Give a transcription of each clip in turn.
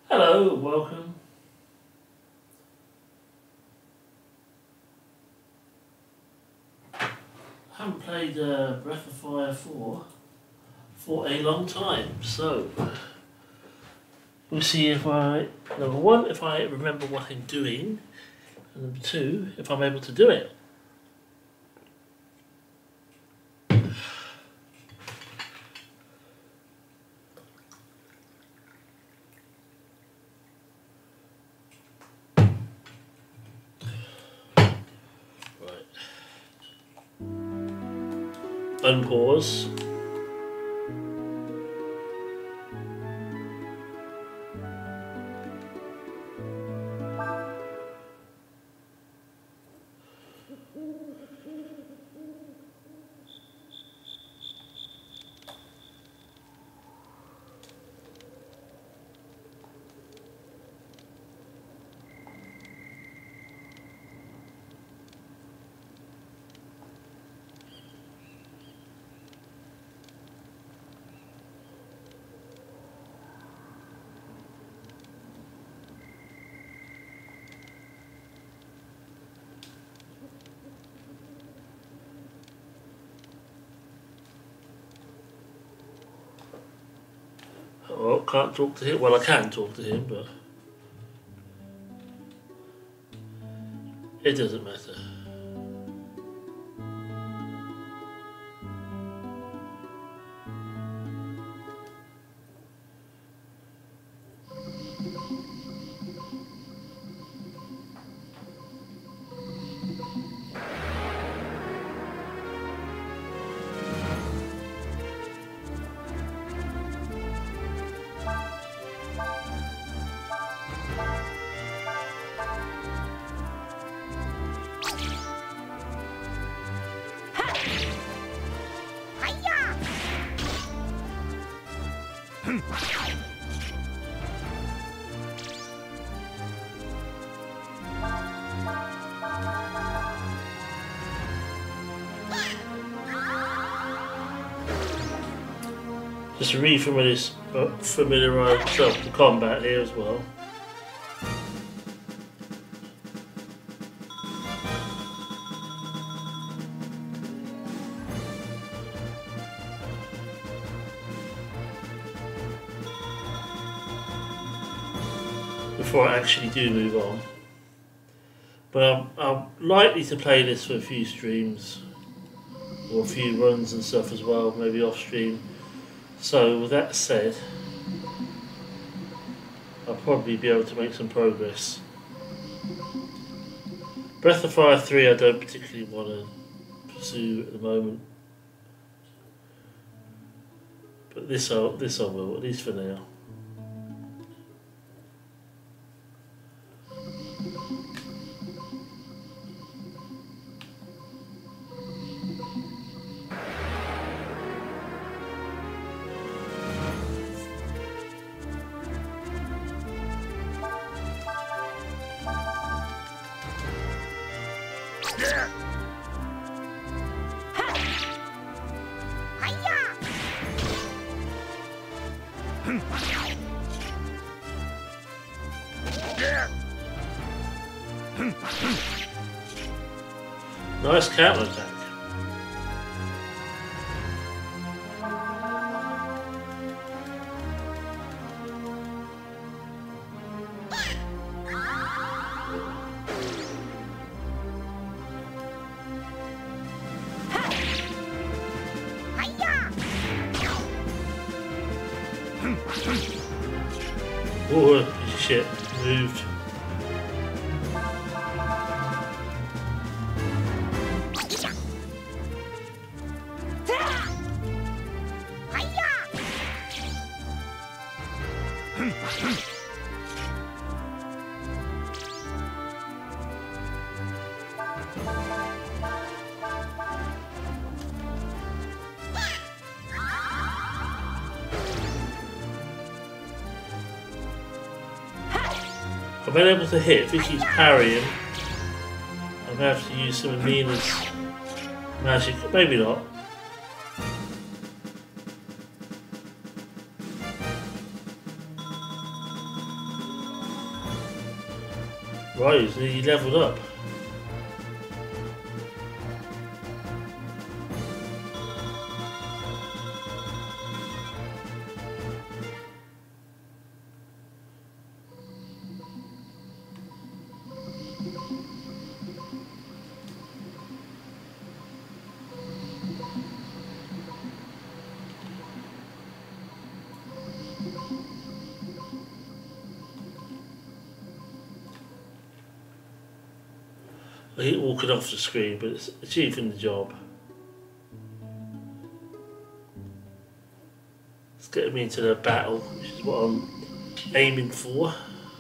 Hello, welcome. I haven't played Breath of Fire 4 for a long time, so we'll see if number one, if I remember what I'm doing, and number two, if I'm able to do it. Unpause. Oh, can't talk to him. Well, I can talk to him, but it doesn't matter. Just familiarise myself with the combat here as well. Before I actually do move on. But I'm likely to play this for a few streams or a few runs and stuff as well, maybe off stream. So with that said, I'll probably be able to make some progress. Breath of Fire 3 I don't particularly want to pursue at the moment. But this I will, at least for now. Nice counter attack. Oh shit, moved. I've been able to hit Vicky's parrying. I'm going to have to use some of Nina's magic. Maybe not. Right, he leveled up. I keep walking off the screen, but it's achieving the job. It's getting me into the battle, which is what I'm aiming for.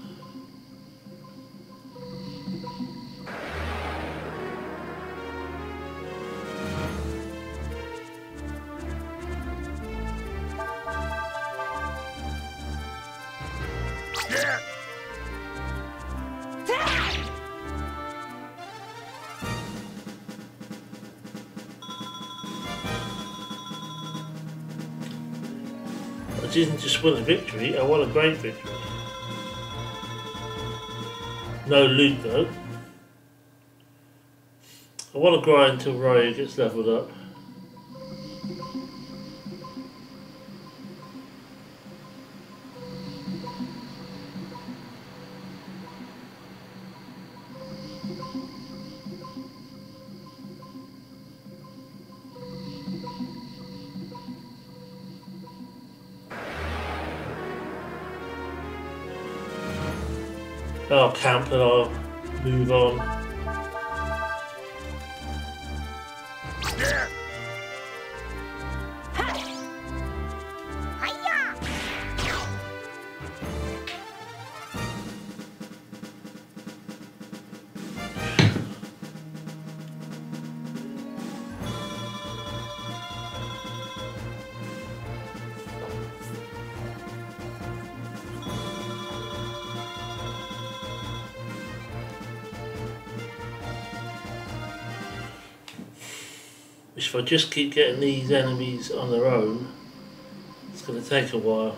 I didn't just win a victory, I won a great victory. No loot though. I want to grind until Ryu gets leveled up. I'll camp and I'll move on. If I just keep getting these enemies on their own, it's going to take a while.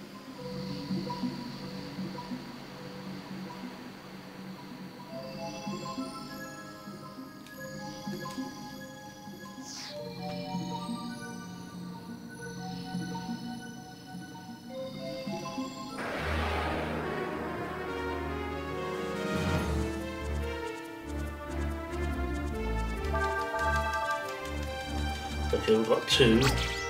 Okay, we've got two.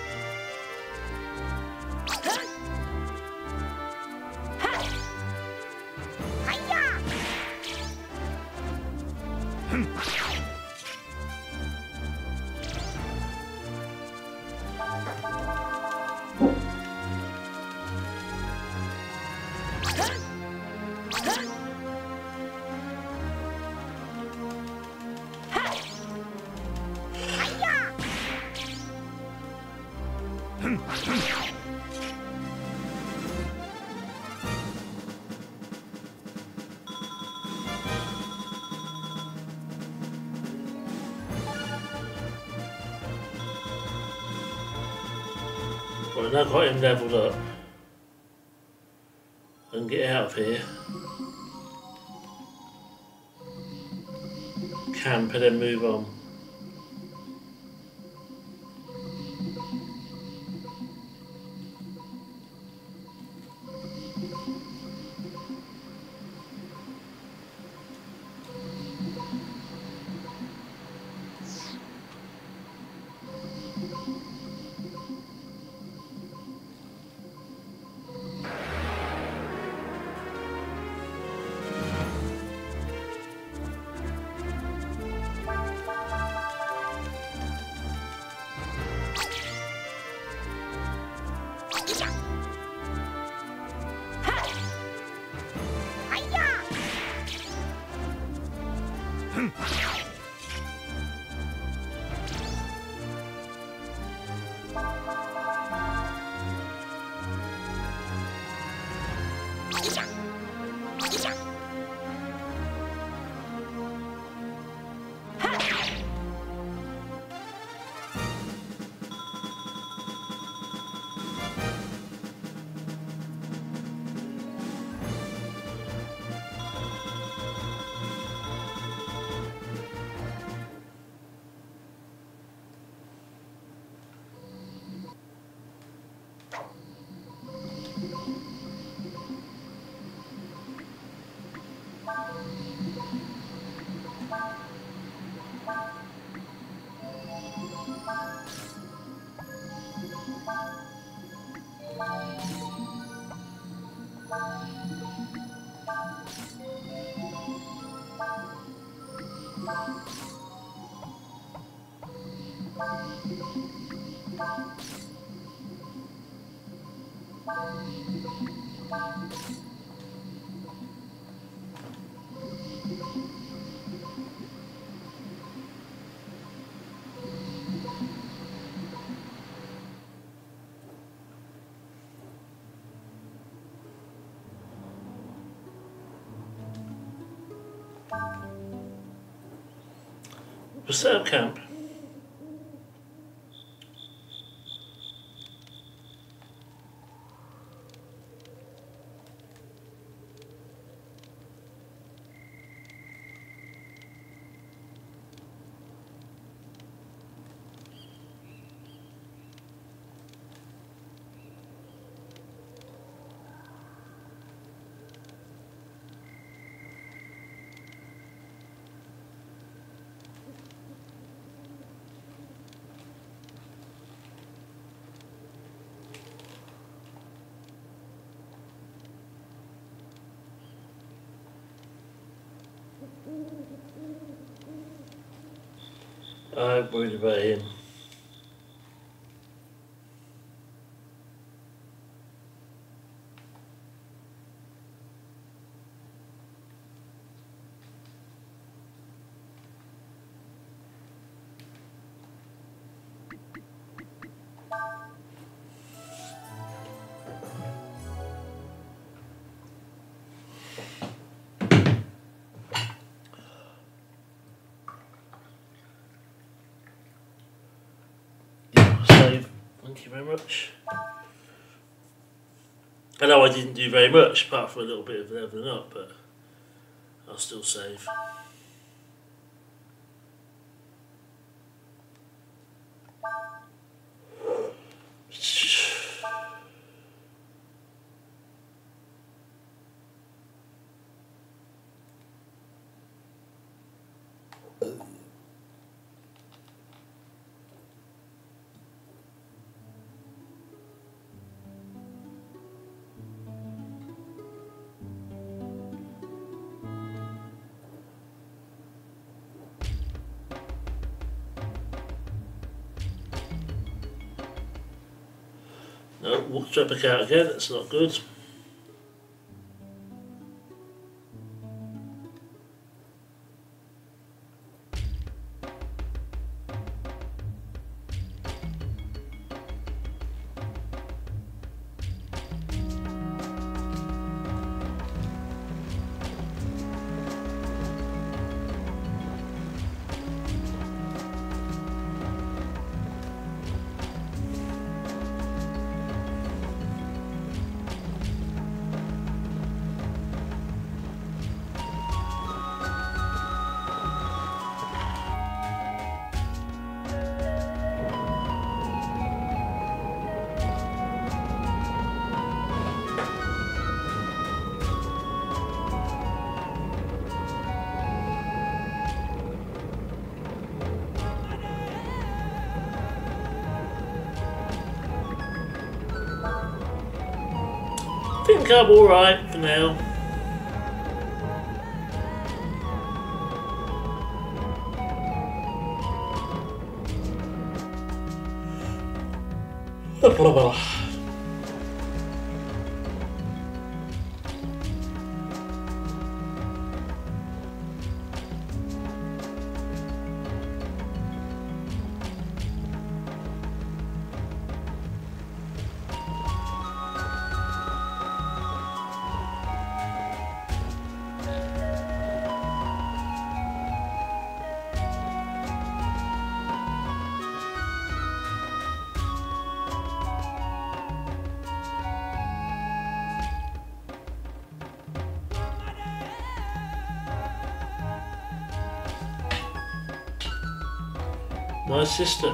Right, now I've got him levelled up. I can get out of here. Camp and then move on. We'll set up camp. I'm worried about him. Save. Thank you very much. I know I didn't do very much apart from a little bit of leveling up, but I'll still save. No, walk traffic out again, that's not good. I think I'm alright for now. Blah, blah, blah. My sister.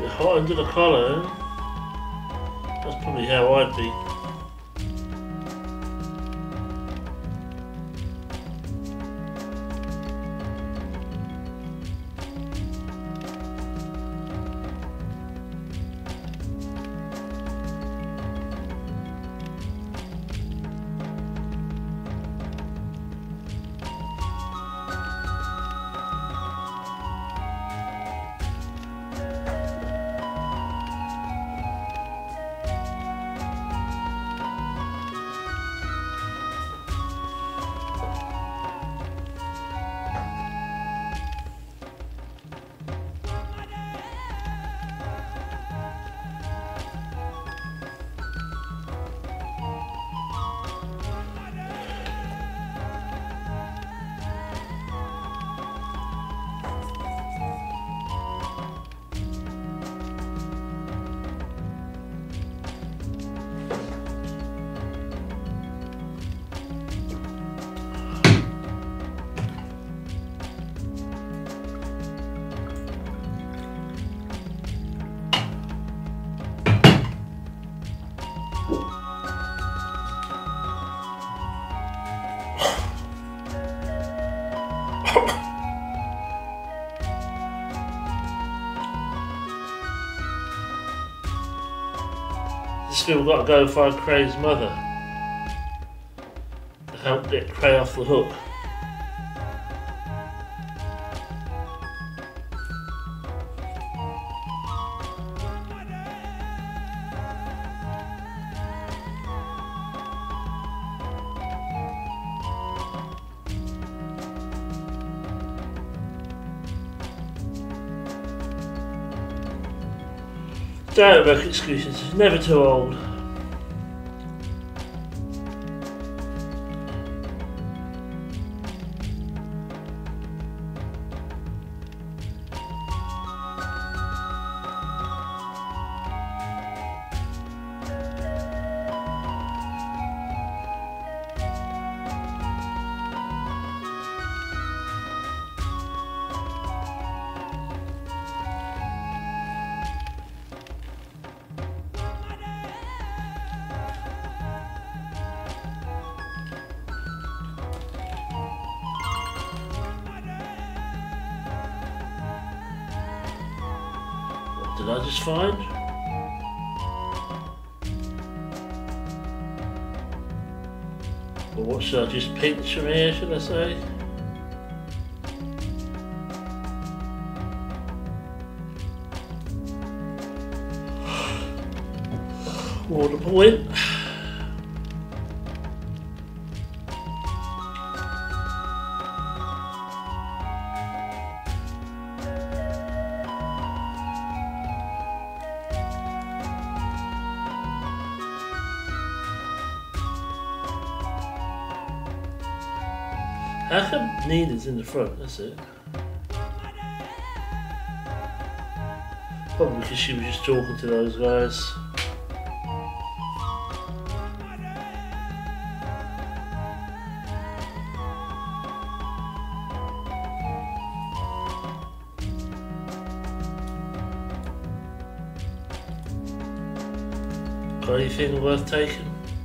hot under the collar. That's probably how I'd be. Still got to go find Cray's mother to help get Cray off the hook. Don't make excuses, it's never too old. Did I just find? Or what should I just pinch from here, should I say? Water point. How come Nina's in the front? That's it. Probably because she was just talking to those guys. Got anything worth taking?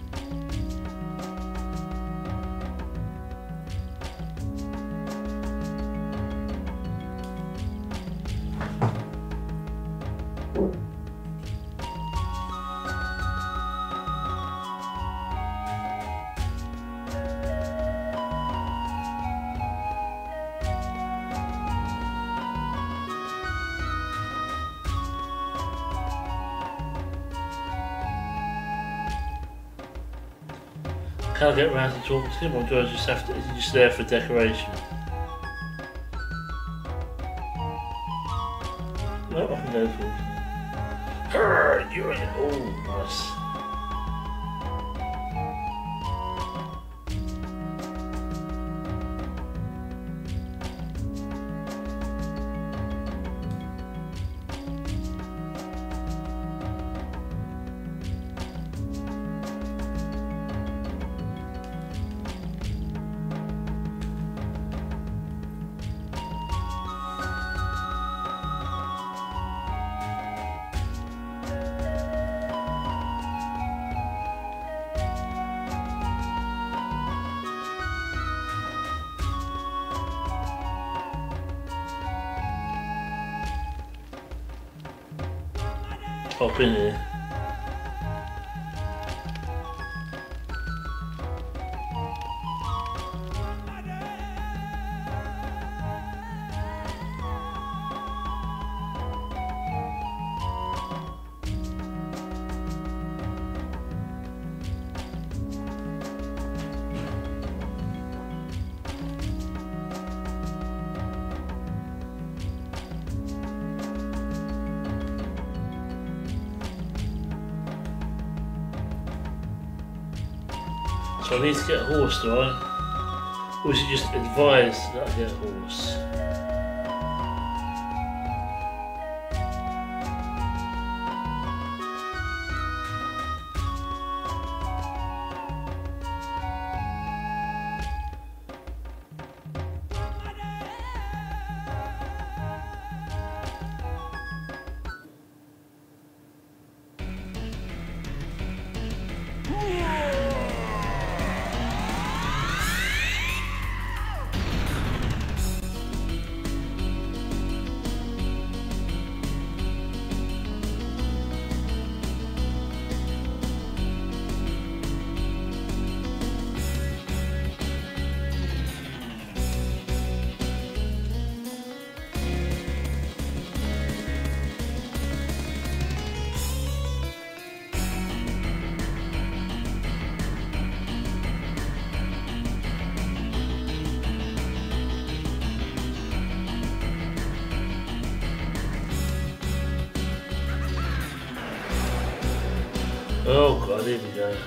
Can't get around to talking to him, or do I just have to, is he just there for decoration? No, I can go for it. Hurr, you're in. Oh, nice. pop in here. So I need to get a horse, do I? Or is it just advised that I get a horse? Oh god, here we go.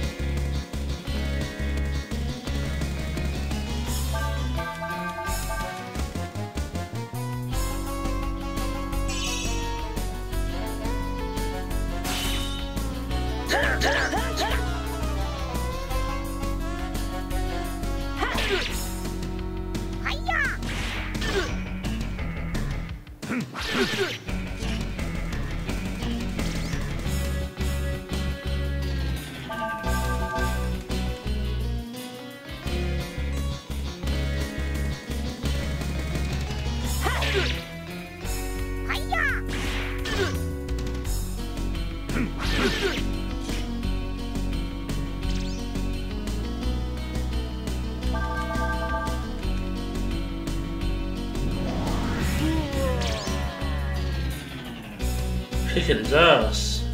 Kicking his ass.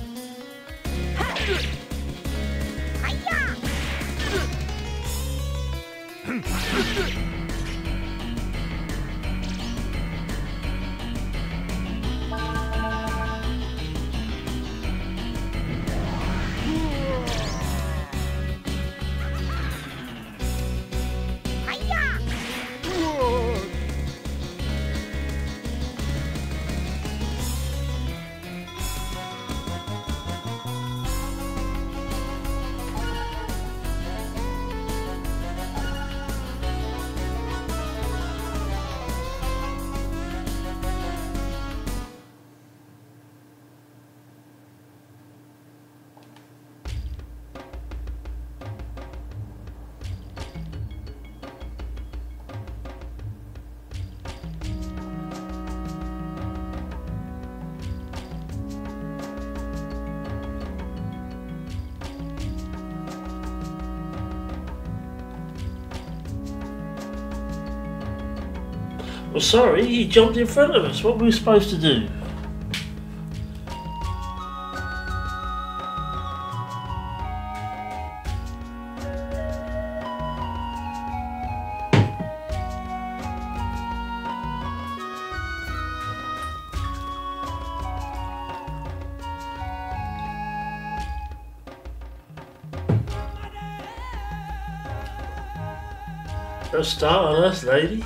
Well, sorry, he jumped in front of us. What were we supposed to do? Don't start on us, lady.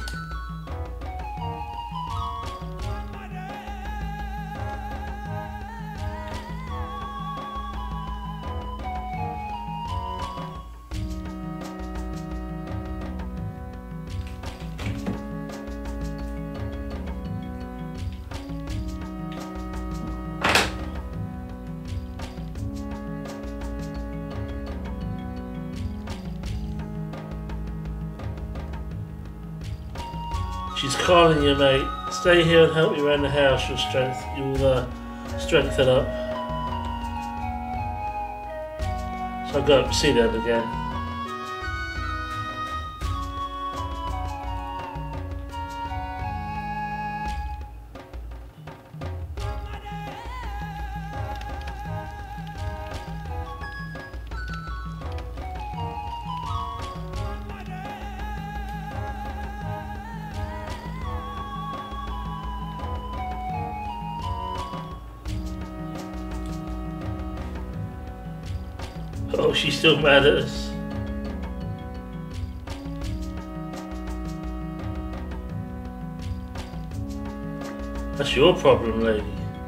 She's calling you, mate. Stay here and help me around the house. You'll strengthen up. So I'll go up and see that again. Oh, she's still mad at us. That's your problem, lady.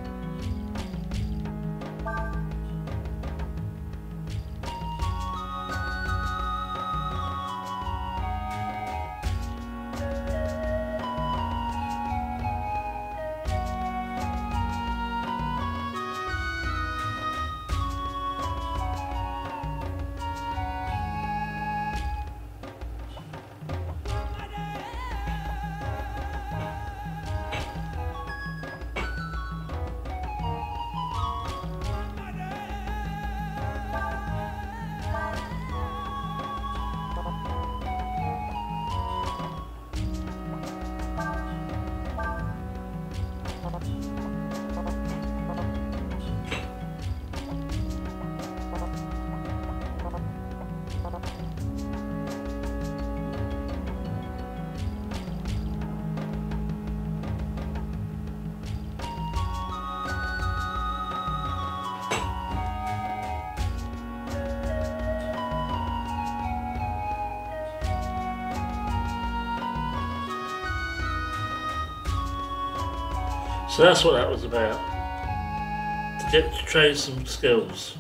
So that's what that was about. To get to train some skills.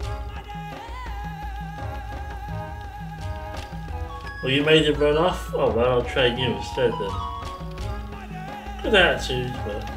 Well, you made him run off? Oh well, I'll train you instead then. Good attitude, but...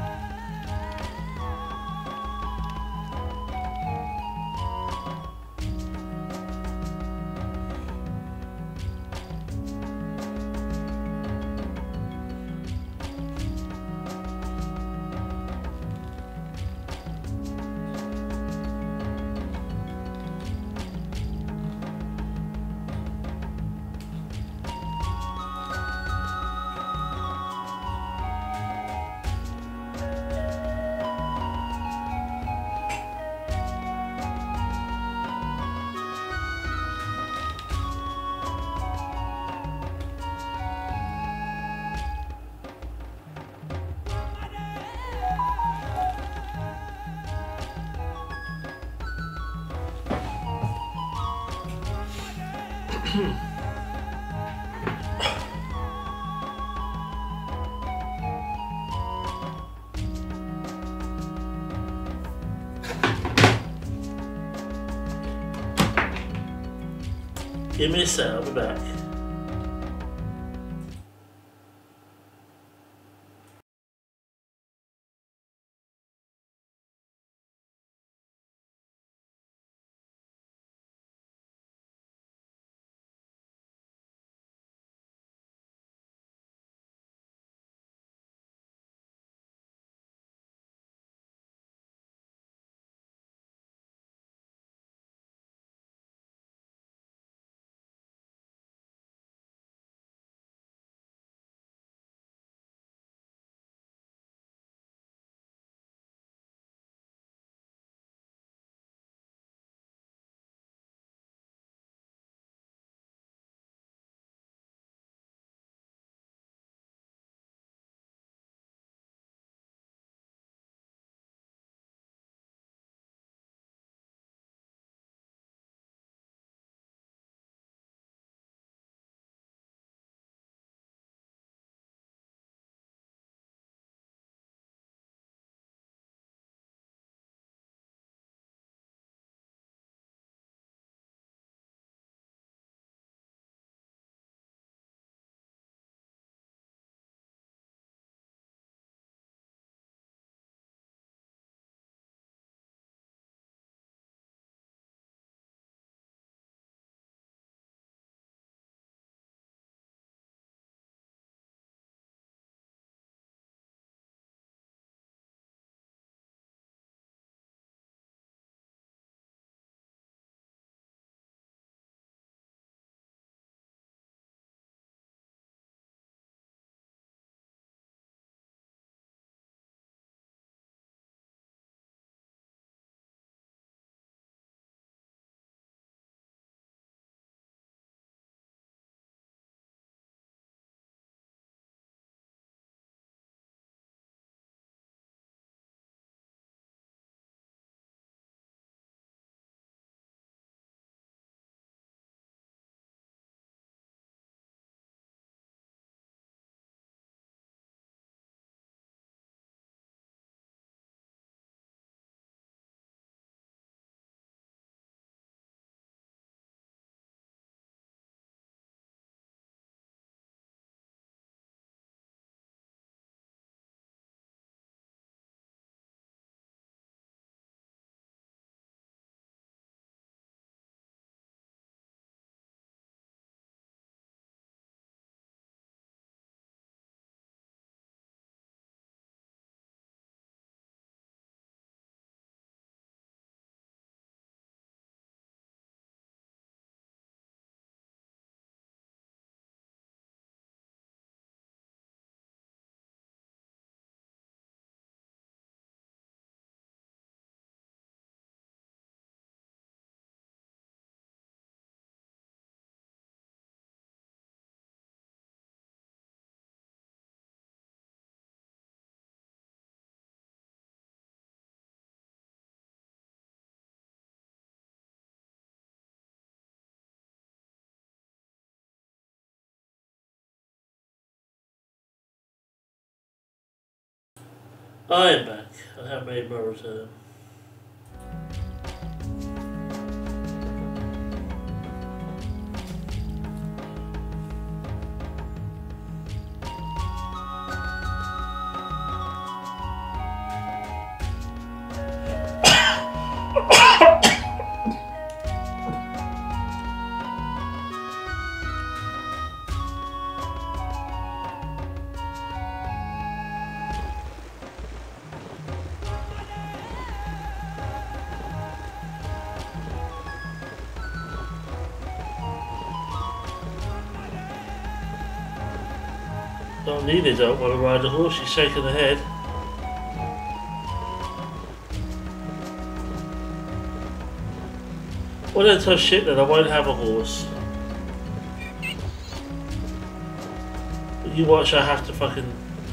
Give me a sec, I'll be back. I am back. I have made my return. Don't need it, don't want to ride a horse, she's shaking her head. Well then tough shit then, I won't have a horse. But you watch, I have to fucking...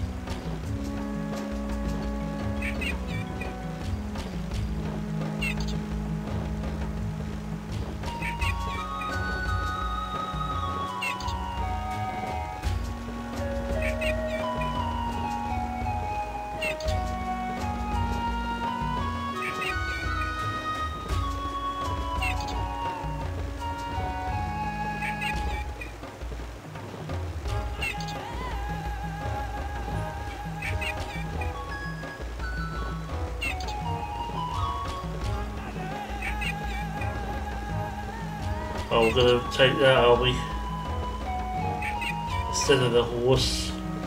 Oh, we're gonna take that, are we? Instead of the horse.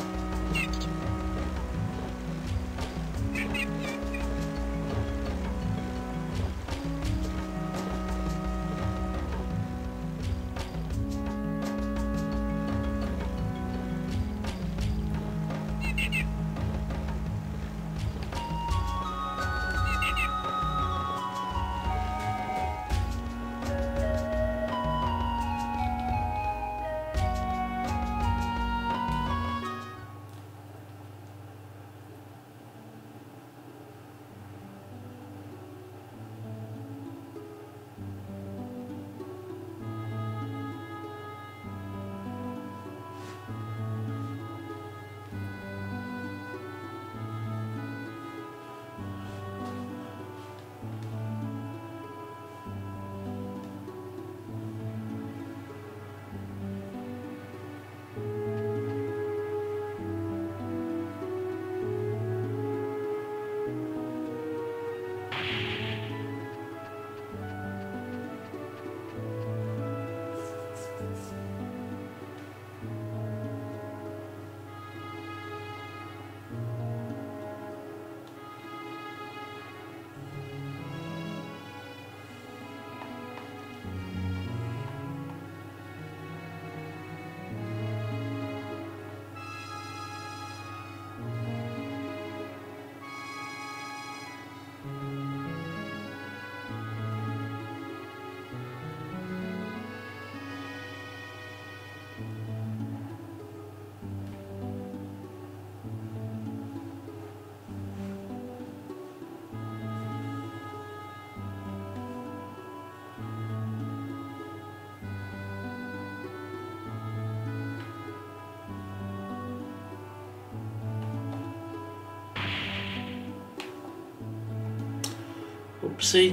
Oopsie.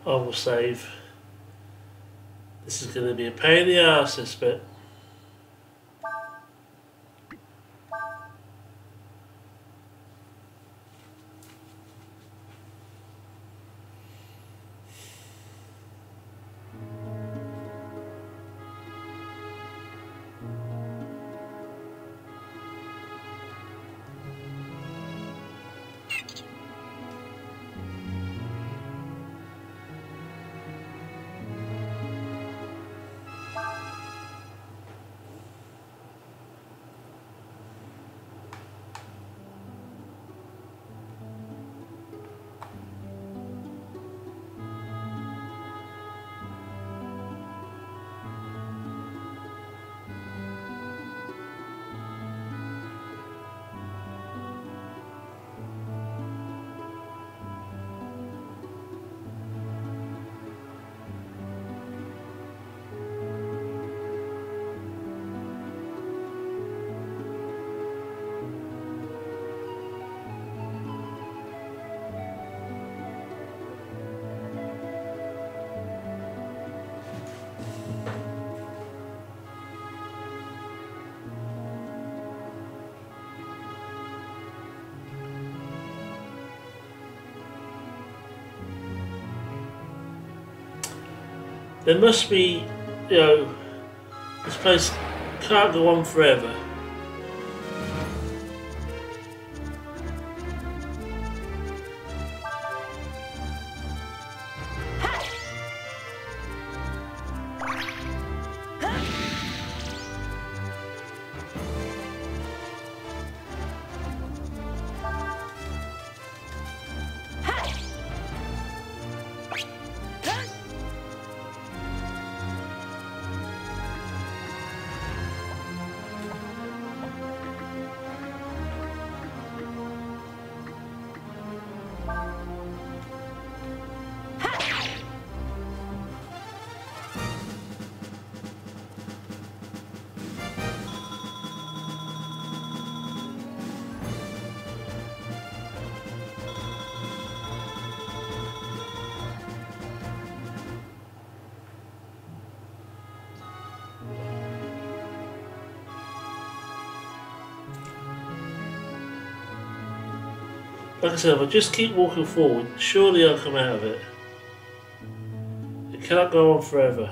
I will save. This is going to be a pain in the arse, this bit. There must be, you know, this place can't go on forever. Like I said, if I just keep walking forward, surely I'll come out of it. It cannot go on forever.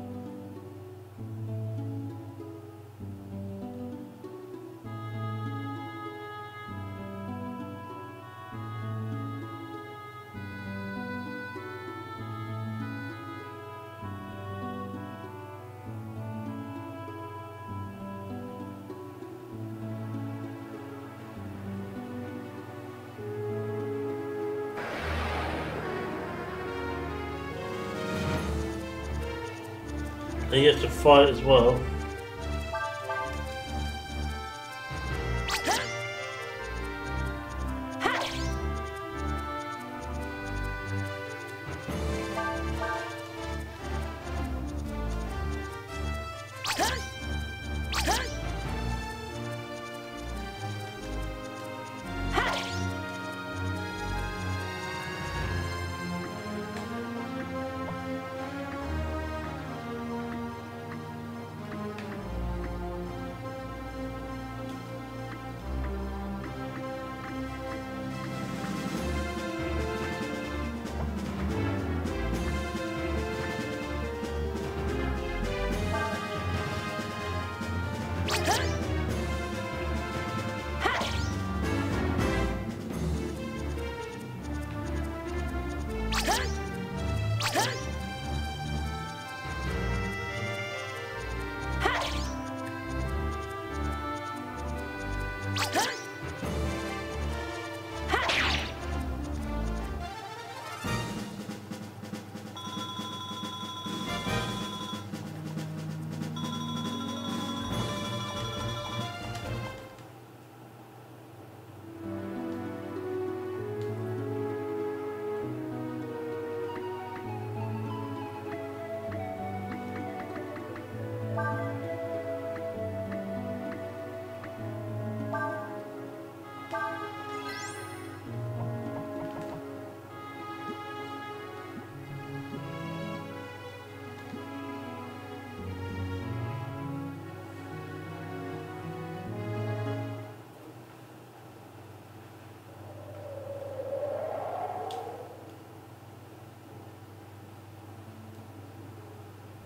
And you have to fight as well.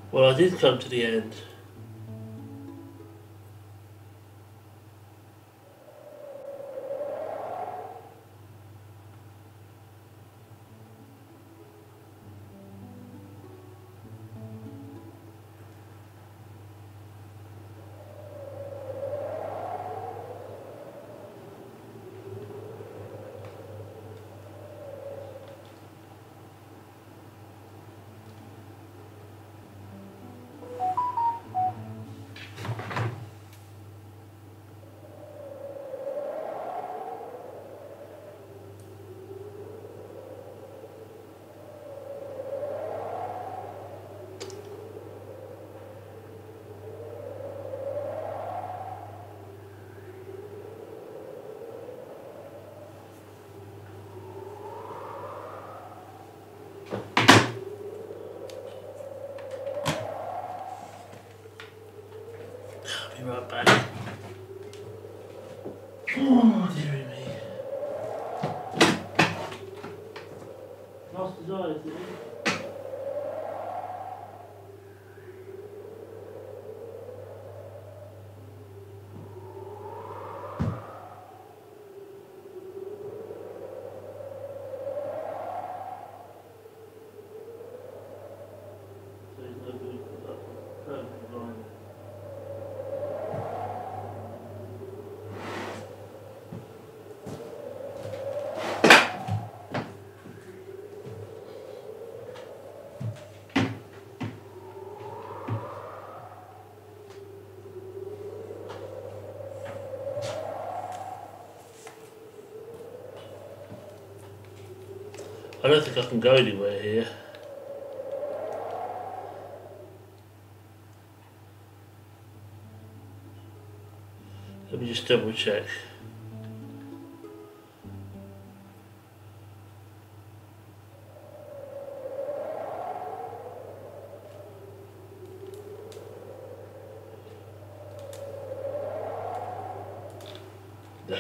Well, I did come to the end. I'll be right back. Oh, dearie me. Lost his eyes, did he? So he's no good for that permanent blind. I don't think I can go anywhere here. Let me just double check. No.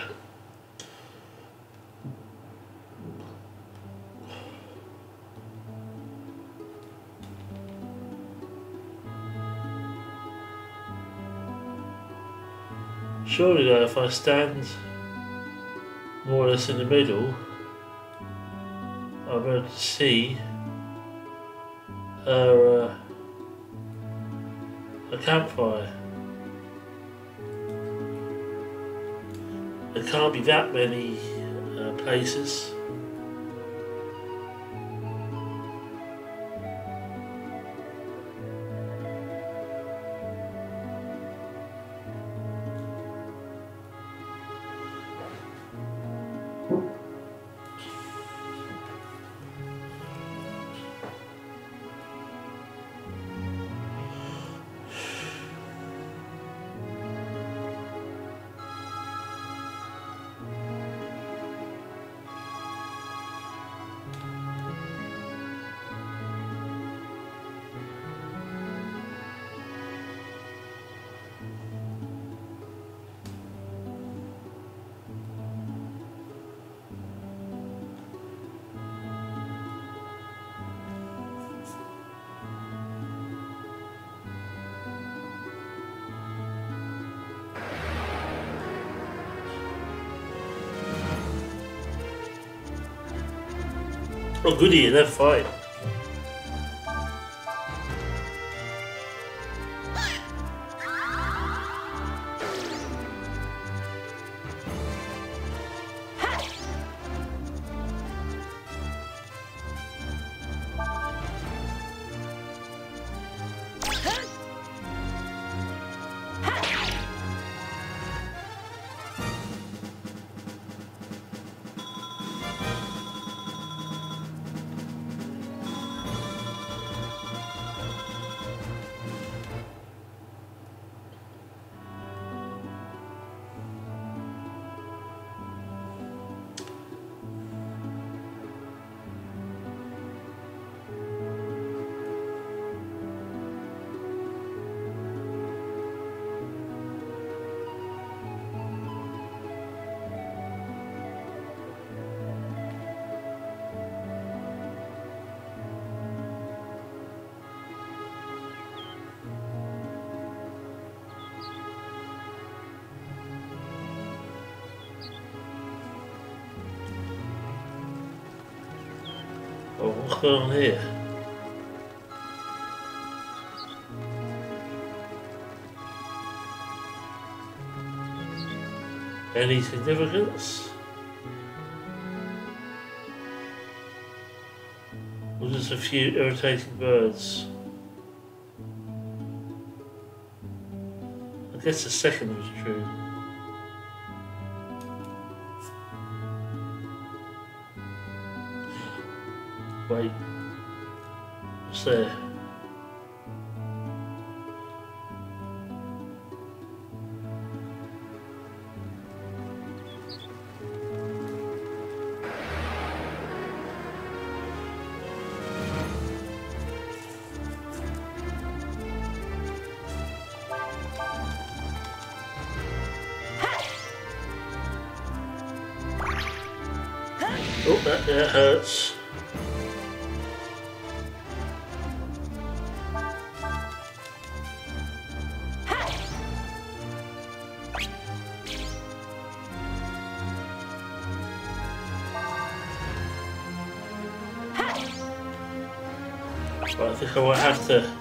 Surely though, if I stand more or less in the middle, I'll be able to see her a campfire. There can't be that many places. Oh goody, they're fine. Oh, what's going on here? Any significance? Or just a few irritating birds? I guess the second was true. Wait. What's there? Oh, that hurts. But I think I might have to.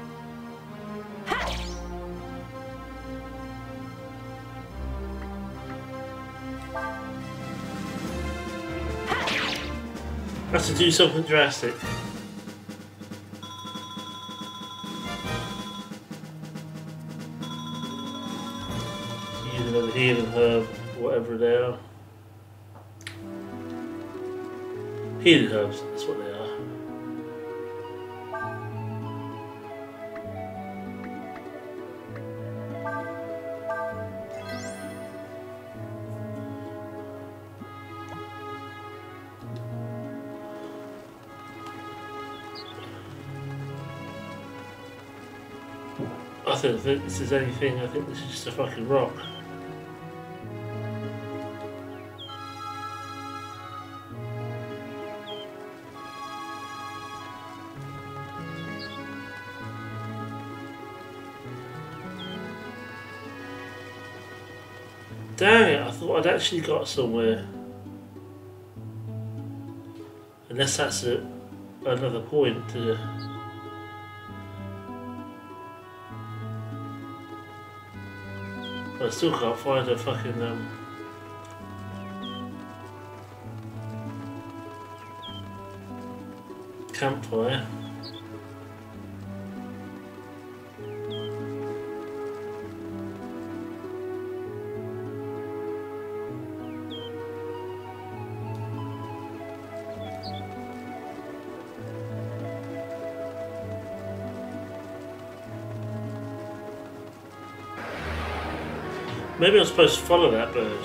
Have to do something drastic. Use another healing herb, whatever they are. Healing herbs, that's what they are. I don't think this is anything, I think this is just a fucking rock. Damn it, I thought I'd actually got somewhere. Unless that's another point to... I still can't find a fucking campfire. Maybe I'm supposed to follow that bird.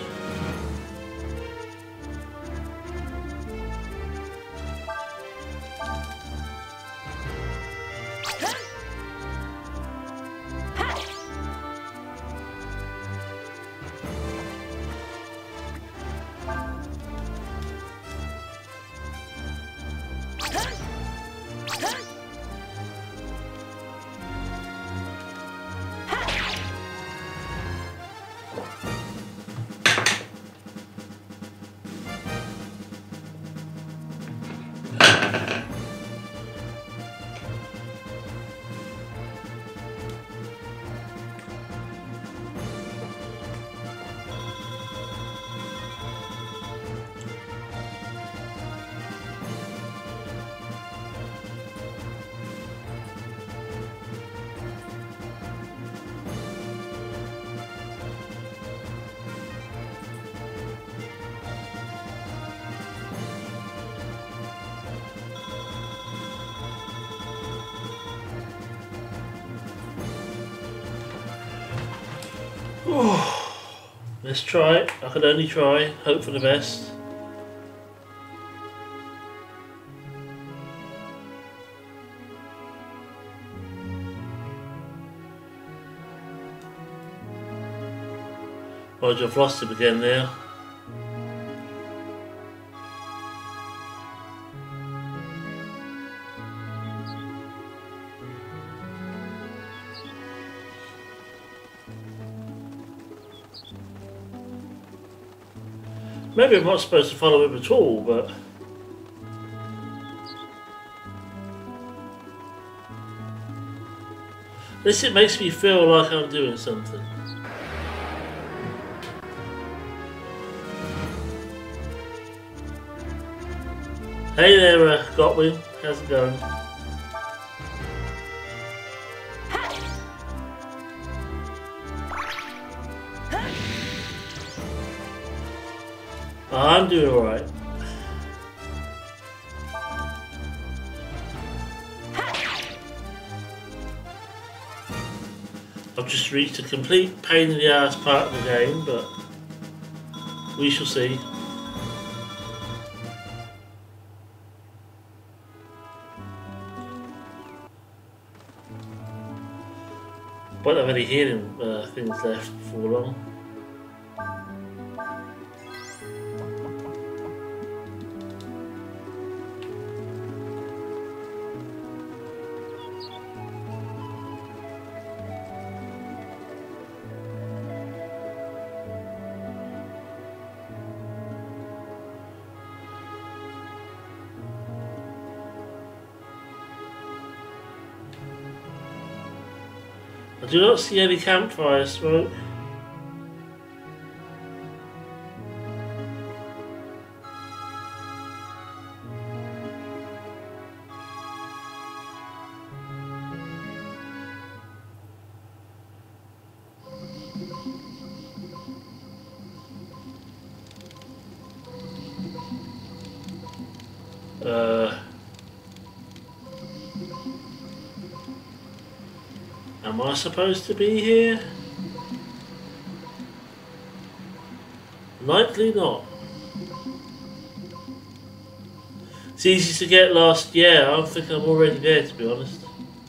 Let's try it. I can only try. Hope for the best. Oh, I've lost him again now. Maybe I'm not supposed to follow him at all, but... At least it makes me feel like I'm doing something. Hey there, Gotwin. How's it going? I'm doing alright. I've just reached a complete pain in the ass part of the game, but we shall see. Won't have any healing things left before long. I do not see any campfire smoke. Am I supposed to be here? Likely not. It's easy to get lost. Yeah, I think I'm already there, to be honest.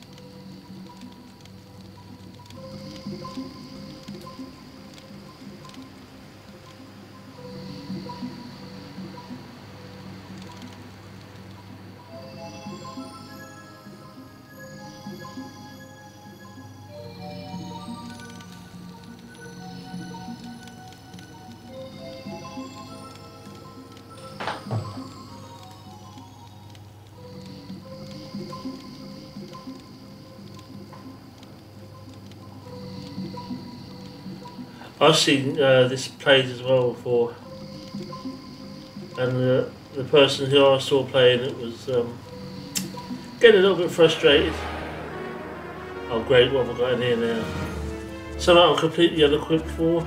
I've seen this played as well before, and the person who I saw playing it was getting a little bit frustrated. Oh great, what have I got in here now? Something I'm completely unequipped for.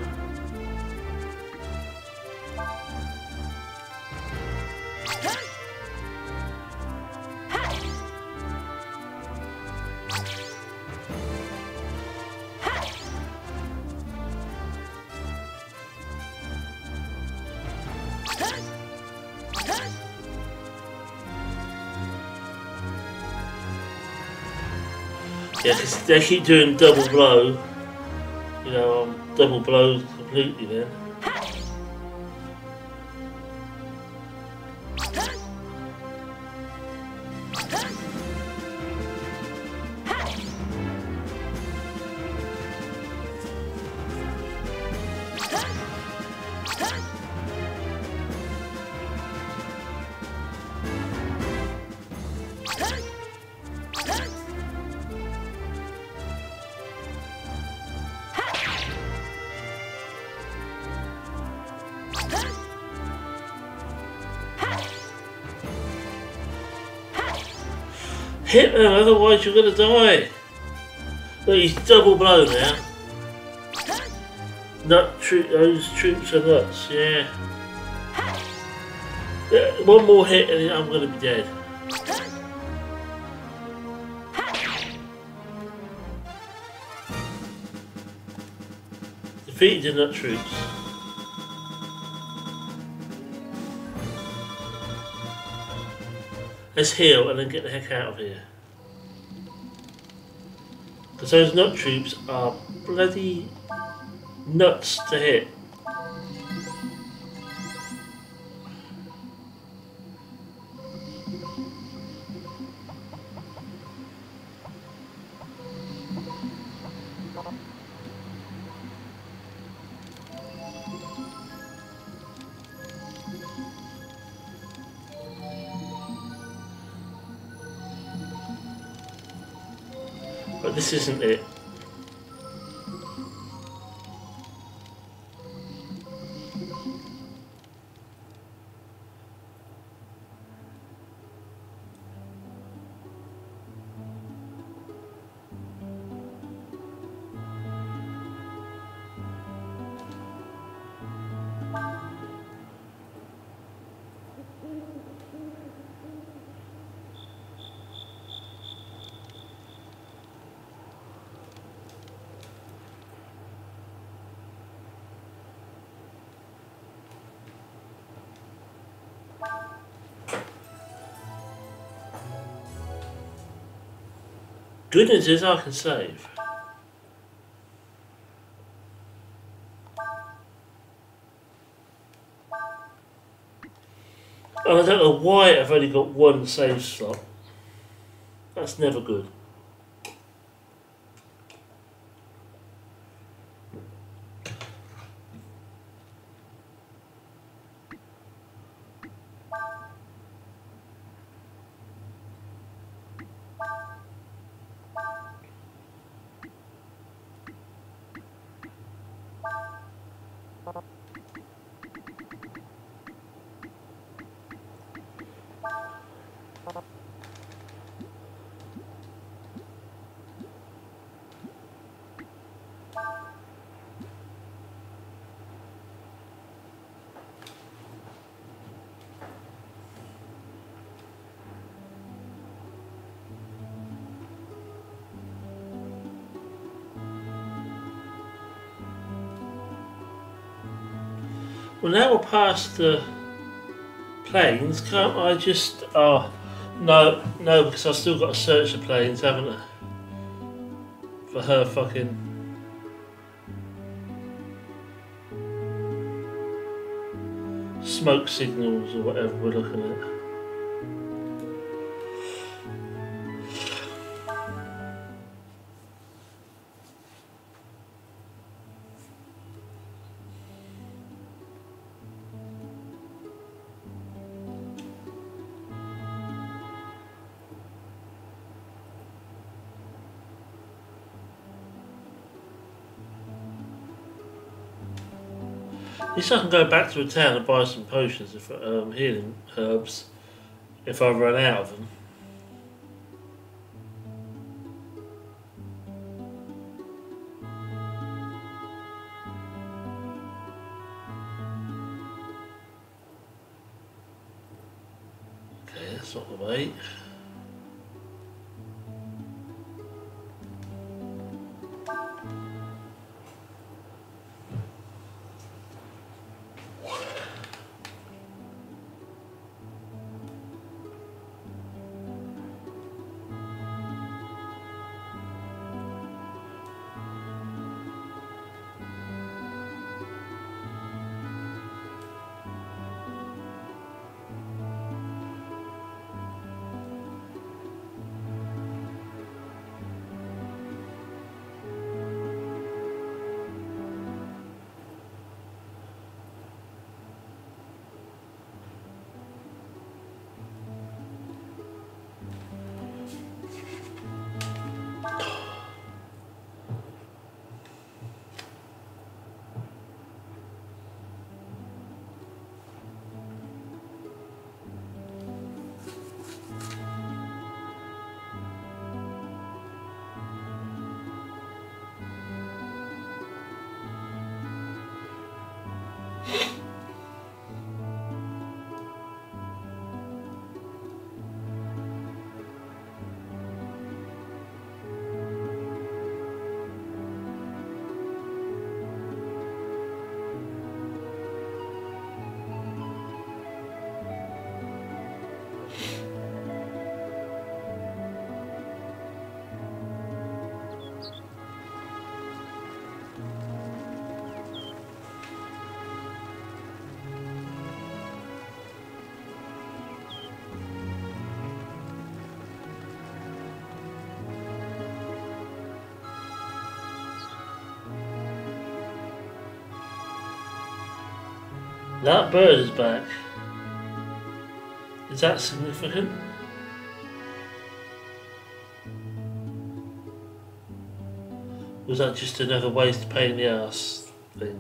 Yeah, 'cause they keep doing double blow. You know, double blow completely then. Hit them, otherwise you're gonna die. Look, he's double blow now. Those troops are nuts, yeah. One more hit and I'm gonna be dead. Defeated the nut troops. Let's heal and then get the heck out of here. Because those nut troops are bloody nuts to hit. But this isn't it. Good news is I can save. And I don't know why I've only got one save slot. That's never good. Well, now we're past the planes, can't I just... Oh, no, because I've still got to search the planes, haven't I? For her fucking... smoke signals or whatever we're looking at. At least I can go back to a town and buy some potions, if healing herbs, if I run out of them. Okay, that's not the way. That bird is back. Is that significant? Was that just another waste pain in the ass thing?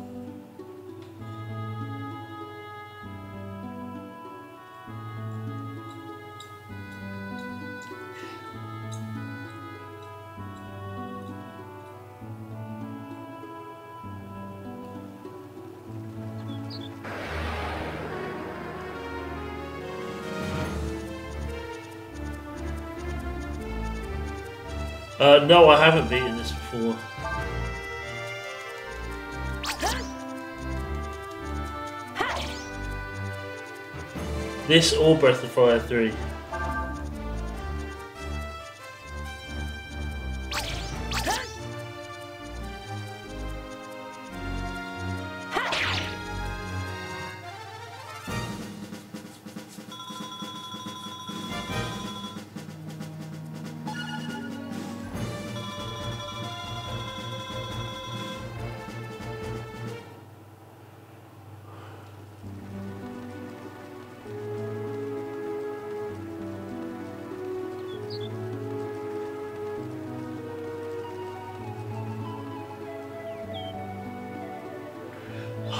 No, I haven't beaten this before. This or Breath of Fire 3.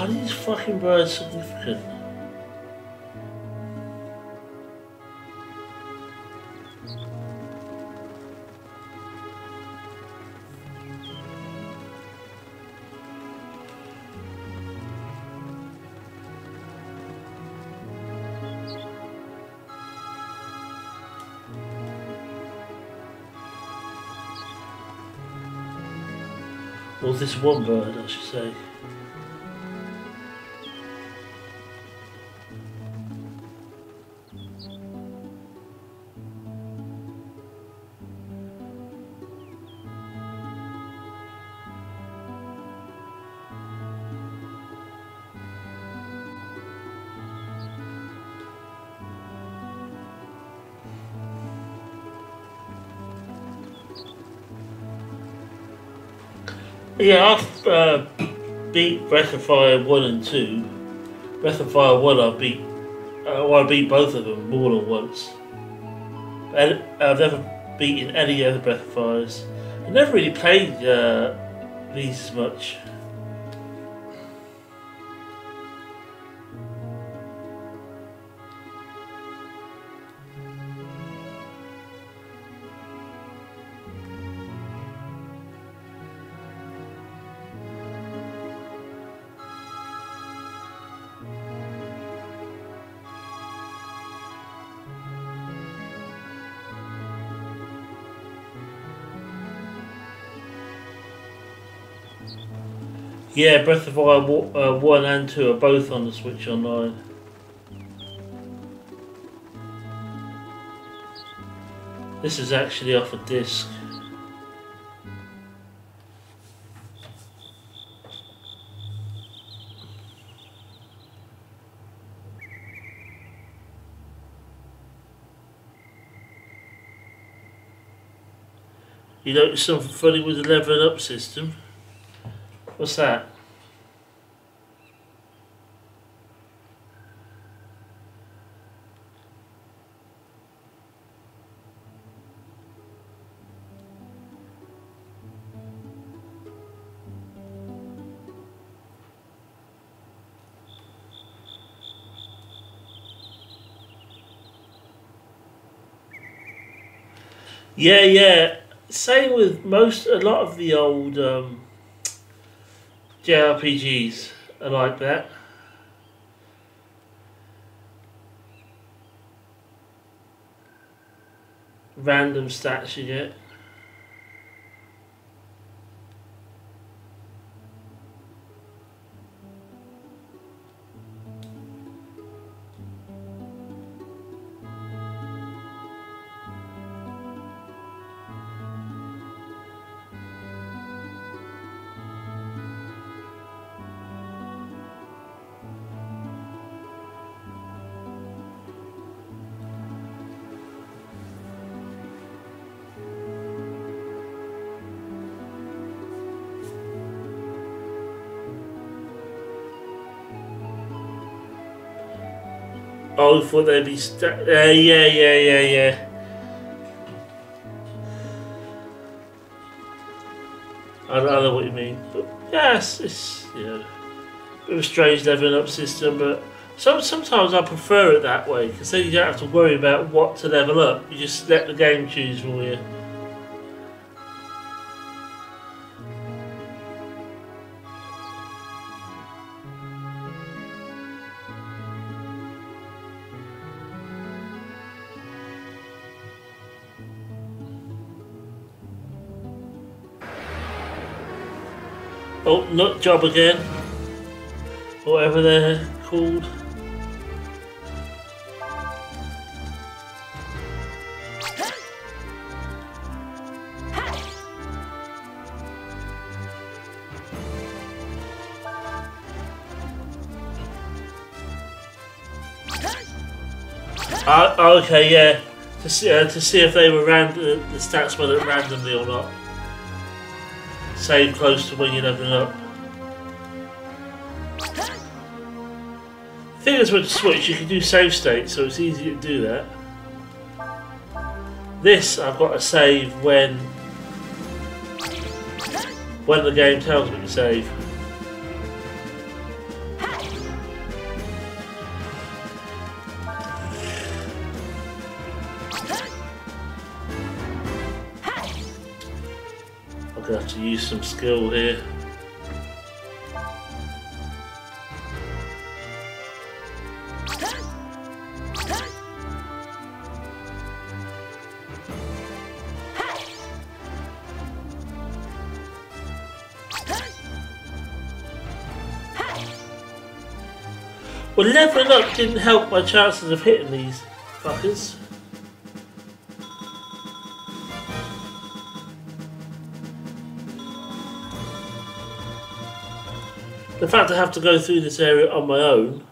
Are these fucking birds significant? Or is this one bird, I should say? Yeah, I've beat Breath of Fire 1 and 2. Breath of Fire 1 I beat both of them more than once. And I've never beaten any other Breath of Fires. I never really played these as much. Yeah, Breath of Fire 1 and 2 are both on the Switch Online. This is actually off a disc. You notice something funny with the leveling up system? What's that? Yeah. Same with a lot of the old JRPGs are like that. Random stats you get. Oh, for there be yeah. I know what you mean. But yes, it's a bit of a strange leveling up system, but sometimes I prefer it that way because then you don't have to worry about what to level up. You just let the game choose for you. Oh, nut job again. Whatever they're called. Okay, yeah. To see if they were the stats were randomly or not. Save close to when you're leveling up. The thing is with the Switch, you can do save state, so it's easy to do that. This, I've got to save when the game tells me to save. gonna have to use some skill here. Well, leveling up didn't help my chances of hitting these fuckers. The fact I have to go through this area on my own.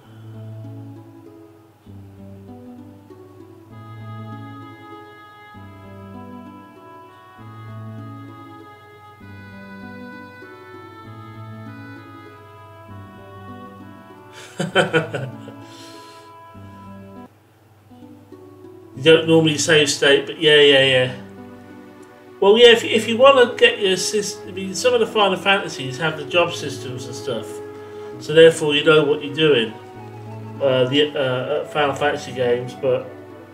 You don't normally save state, but yeah. Well, yeah, if you want to get your system, I mean, some of the Final Fantasies have the job systems and stuff, so therefore you know what you're doing. The Final Fantasy games, but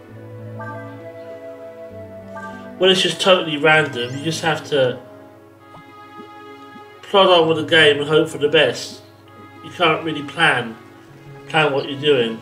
when it's just totally random, you just have to plod on with the game and hope for the best. You can't really plan what you're doing.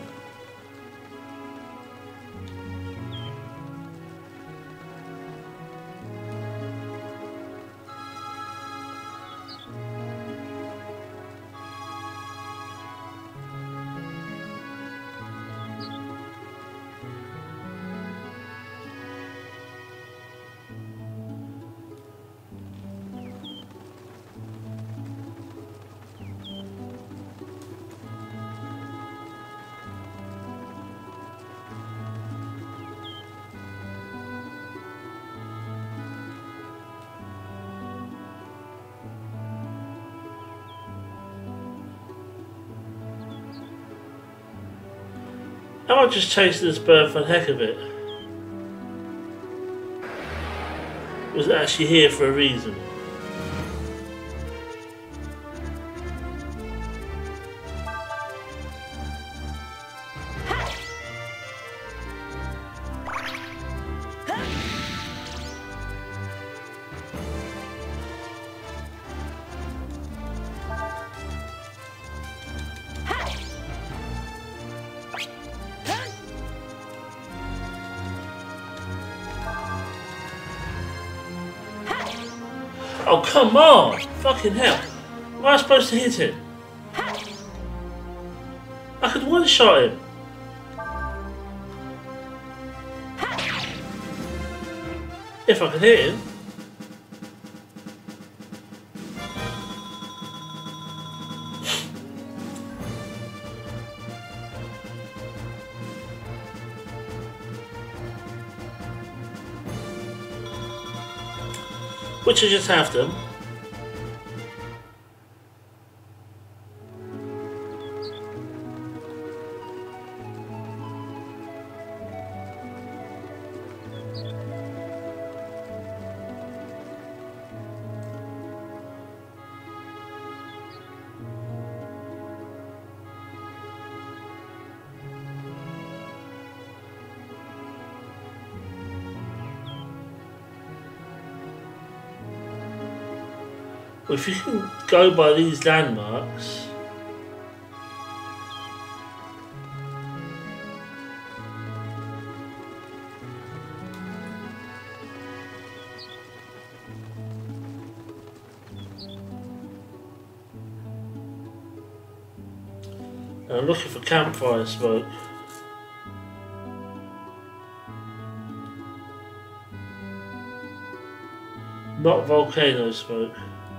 I might just chase this bird for the heck of it. Was actually here for a reason. Oh, come on! Fucking hell. Am I supposed to hit him? I could one-shot him. If I could hit him. Which I just have them. Well, if you can go by these landmarks, I'm looking for campfire smoke. Not volcano smoke.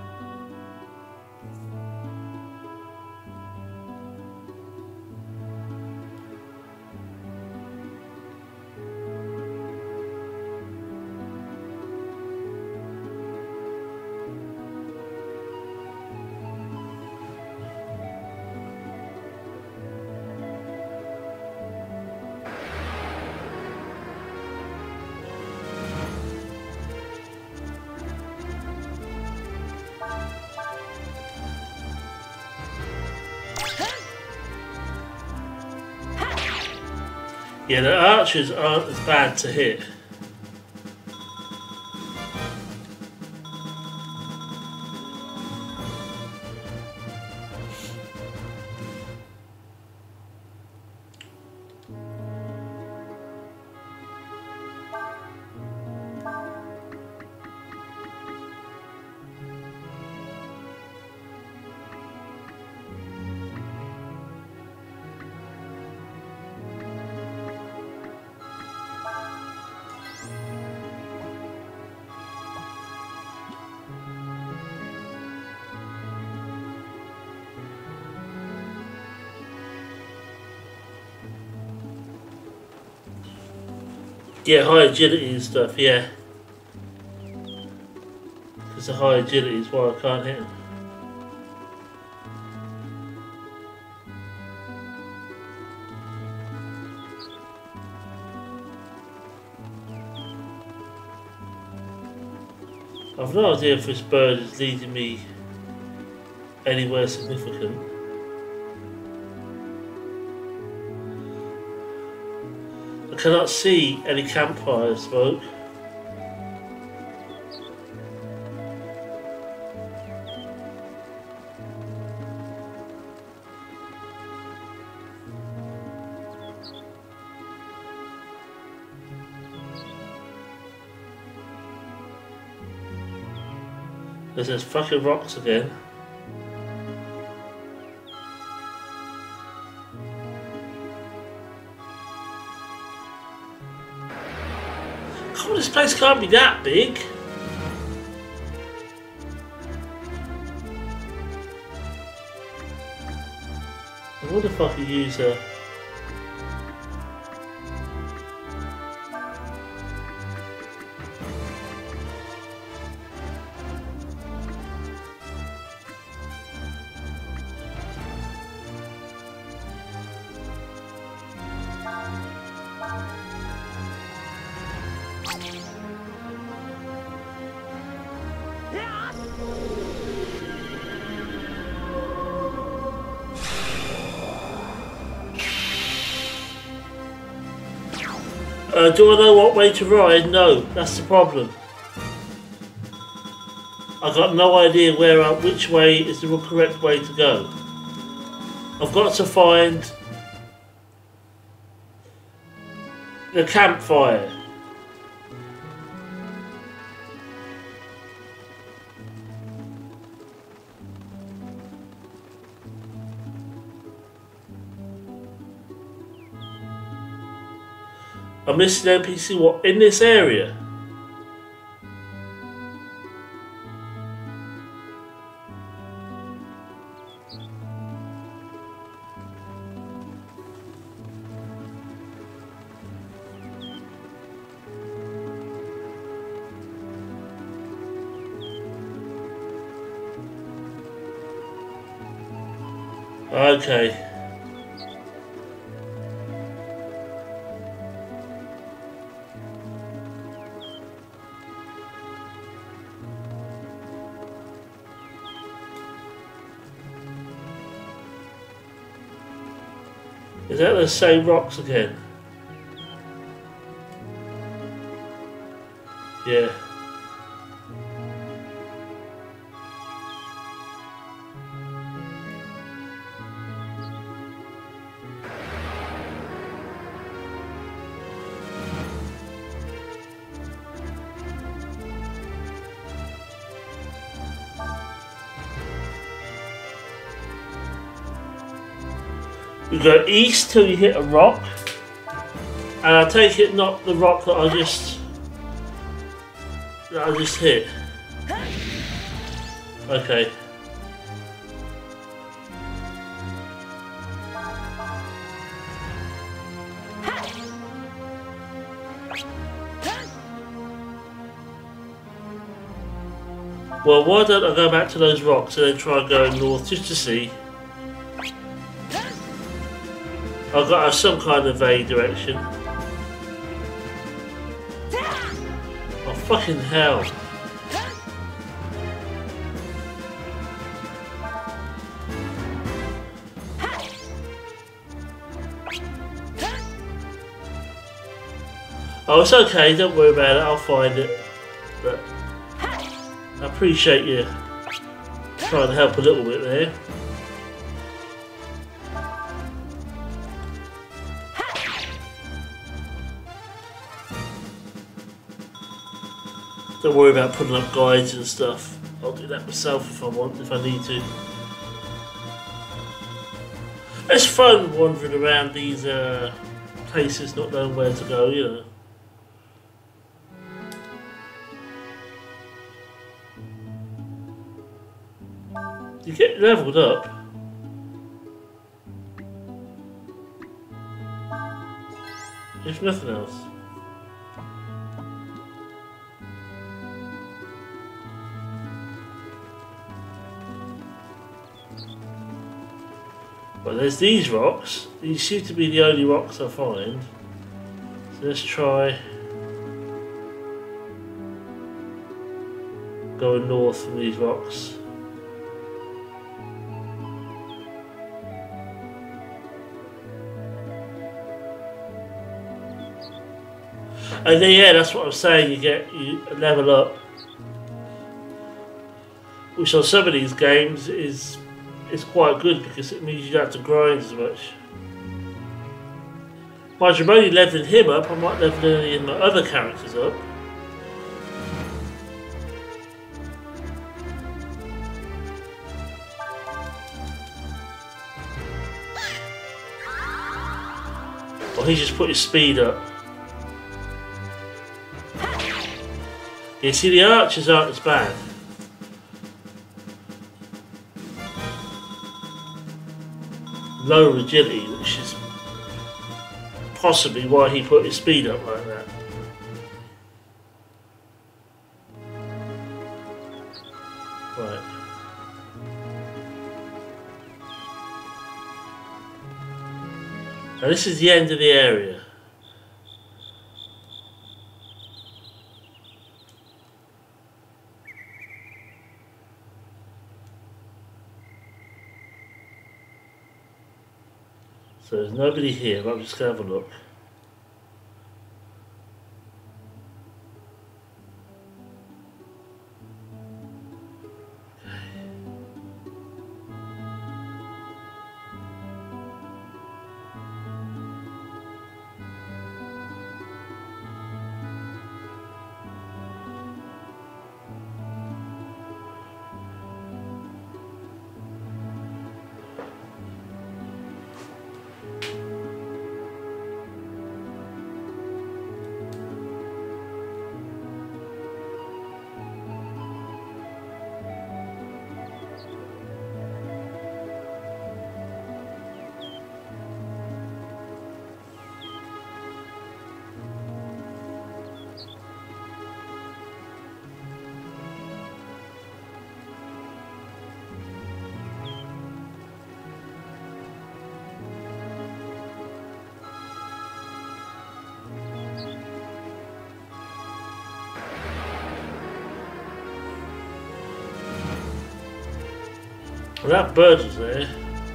Yeah, the archers aren't as bad to hit. Yeah, high agility and stuff, yeah. Because the high agility is why I can't hit him. I've no idea if this bird is leading me anywhere significant. I cannot see any campfire smoke. There's those fucking rocks again. Come on, this place can't be that big. I wonder if I could use a... do I know what way to ride? No, that's the problem. I've got no idea which way is the correct way to go. I've got to find the campfire. I'm missing an NPC what in this area? Okay. Is that the same rocks again? Yeah. You go east till you hit a rock, and I take it not the rock that I just hit. Okay. Well, why don't I go back to those rocks and then try going north just to see? I've got to have some kind of vague direction. Oh fucking hell. Oh, it's okay, don't worry about it, I'll find it. But I appreciate you trying to help a little bit there. Don't worry about putting up guides and stuff. I'll do that myself if I want, if I need to. It's fun wandering around these places, not knowing where to go, you know. You get leveled up. If nothing else. there's these rocks. These seem to be the only rocks I find. So let's try going north from these rocks. And then, yeah, that's what I'm saying. You level up, which on some of these games is quite good because it means you don't have to grind as much. While I'm only leveling him up, I might level any of my other characters up. Or he just put his speed up. You see, the archers aren't as bad. Low agility, which is possibly why he put his speed up like that. Right. Now this is the end of the area. So there's nobody here, but I'm just going to have a look. Well, that bird was there.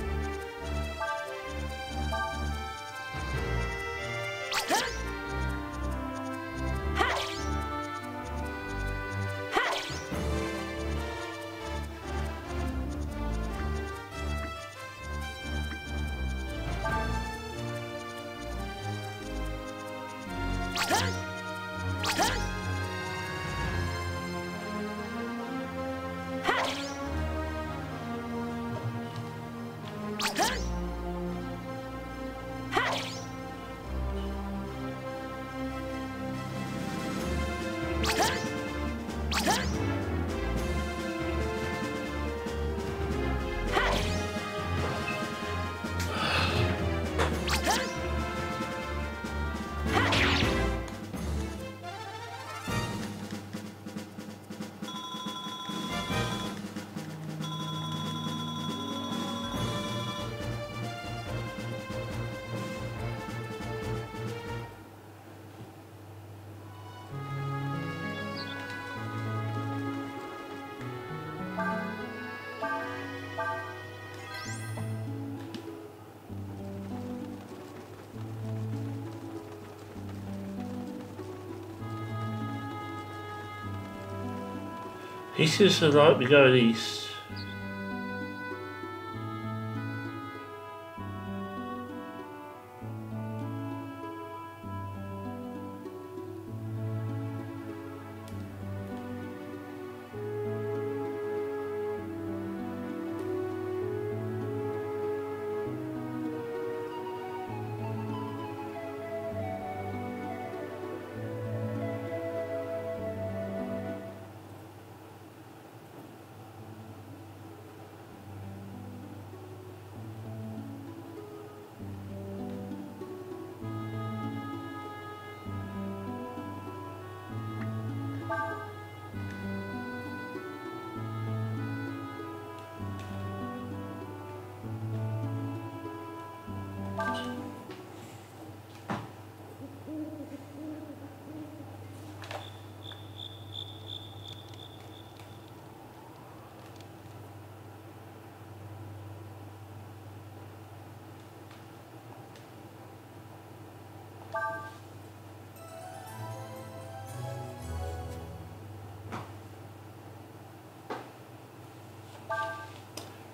He seems to like me going east.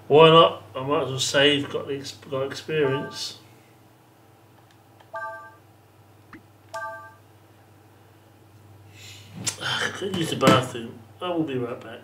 Why not? I might as well save, got experience. I could use the bathroom. I will be right back.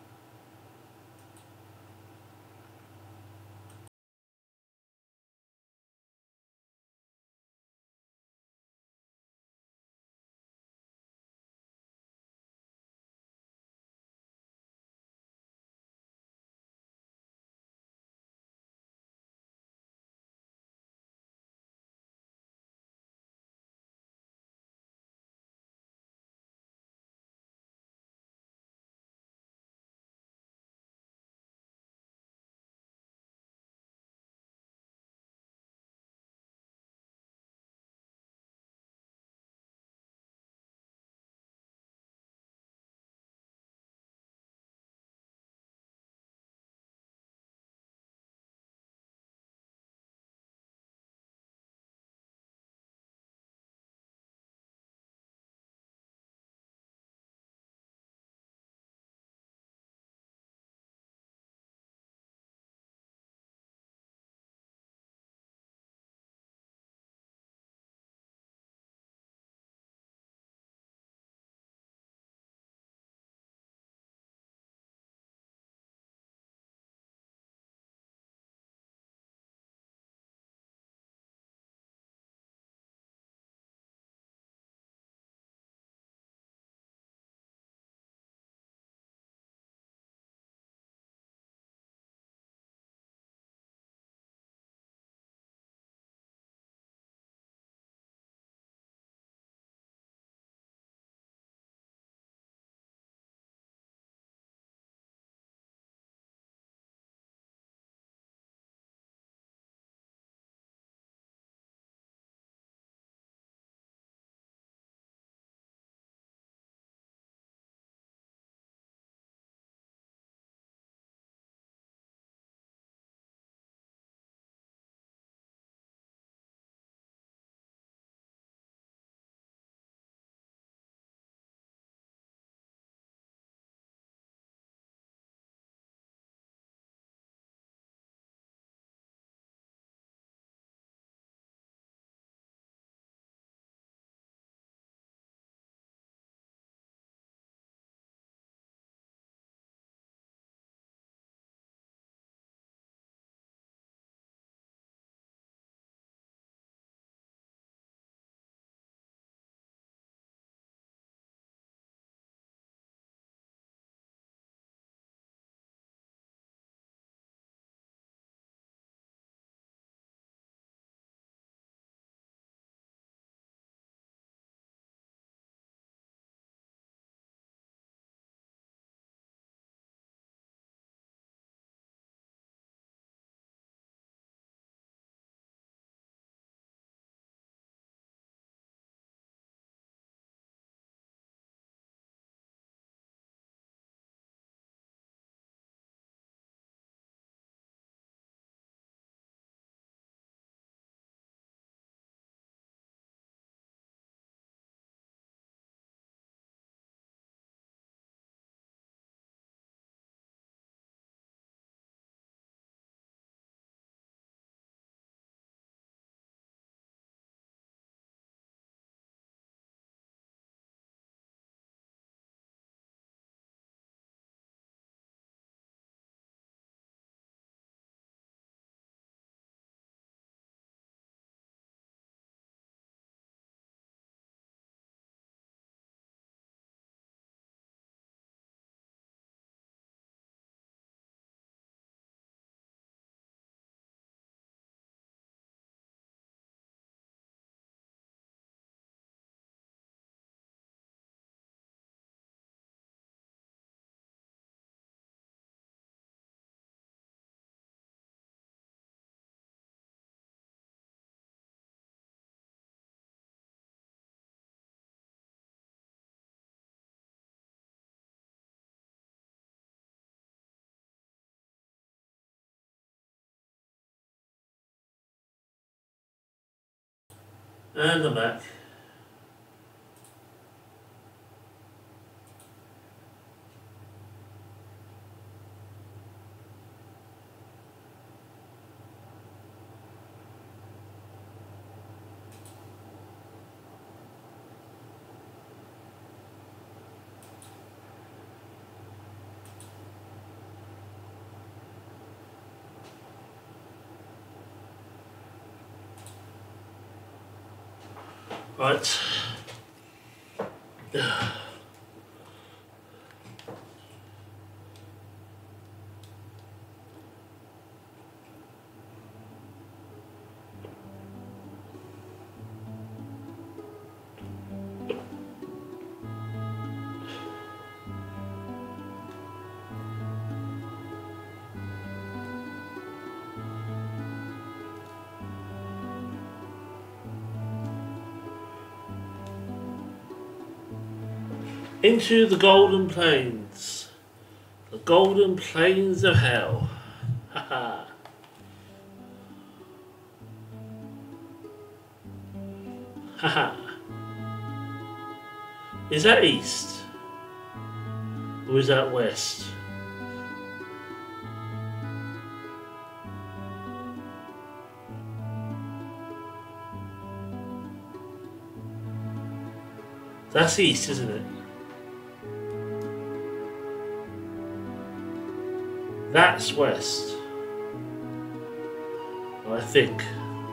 And I'm back. Right. Into the Golden Plains. The Golden Plains of Hell. Haha. Haha. Is that east? Or is that west? That's east, isn't it? That's west, I think.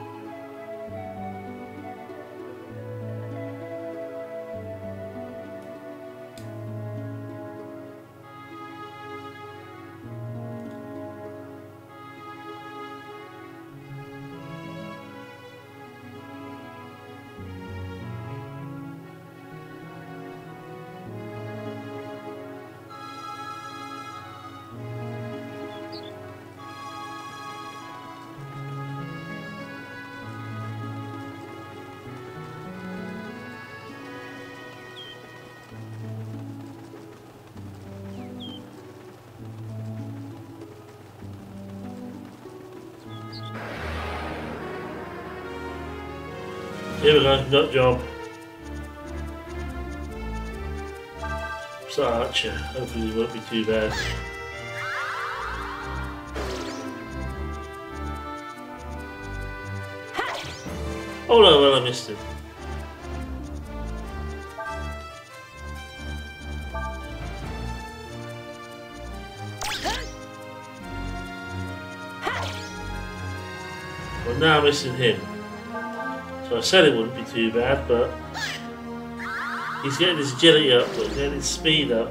Here we go, nut job. Start Archer, hopefully it won't be too bad. Oh no, well I missed him. Well now I'm missing him. So I said it wouldn't be too bad, but he's getting his agility up, but he's getting his speed up.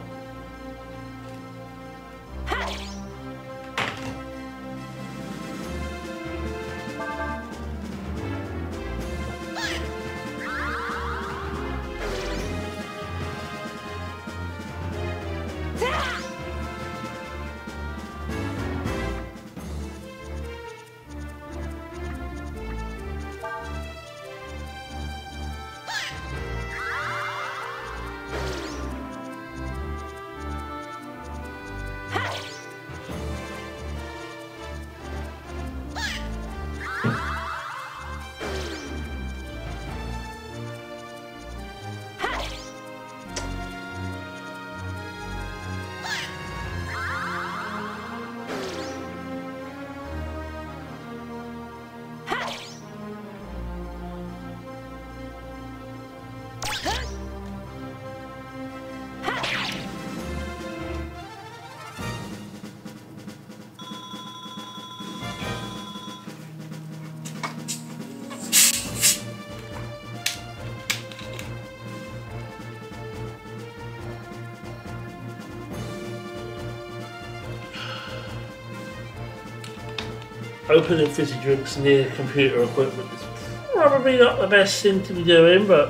Opening fizzy drinks near computer equipment is probably not the best thing to be doing, but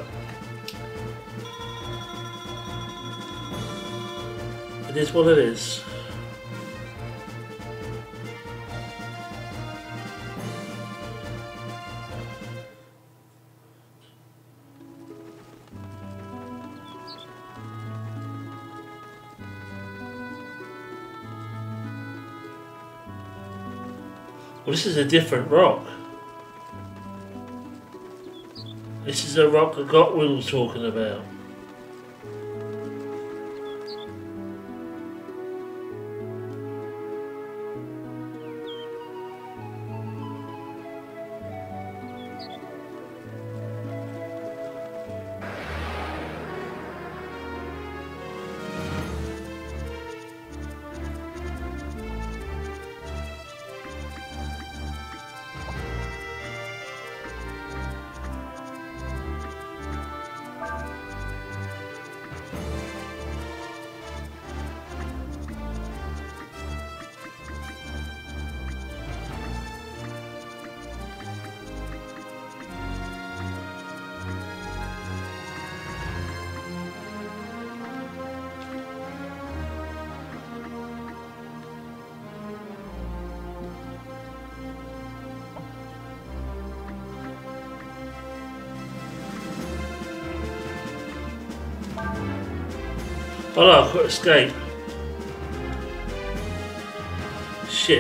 it is what it is. Well, this is a different rock. This is a rock that Godwin was talking about. Oh no, I could escape. Shit.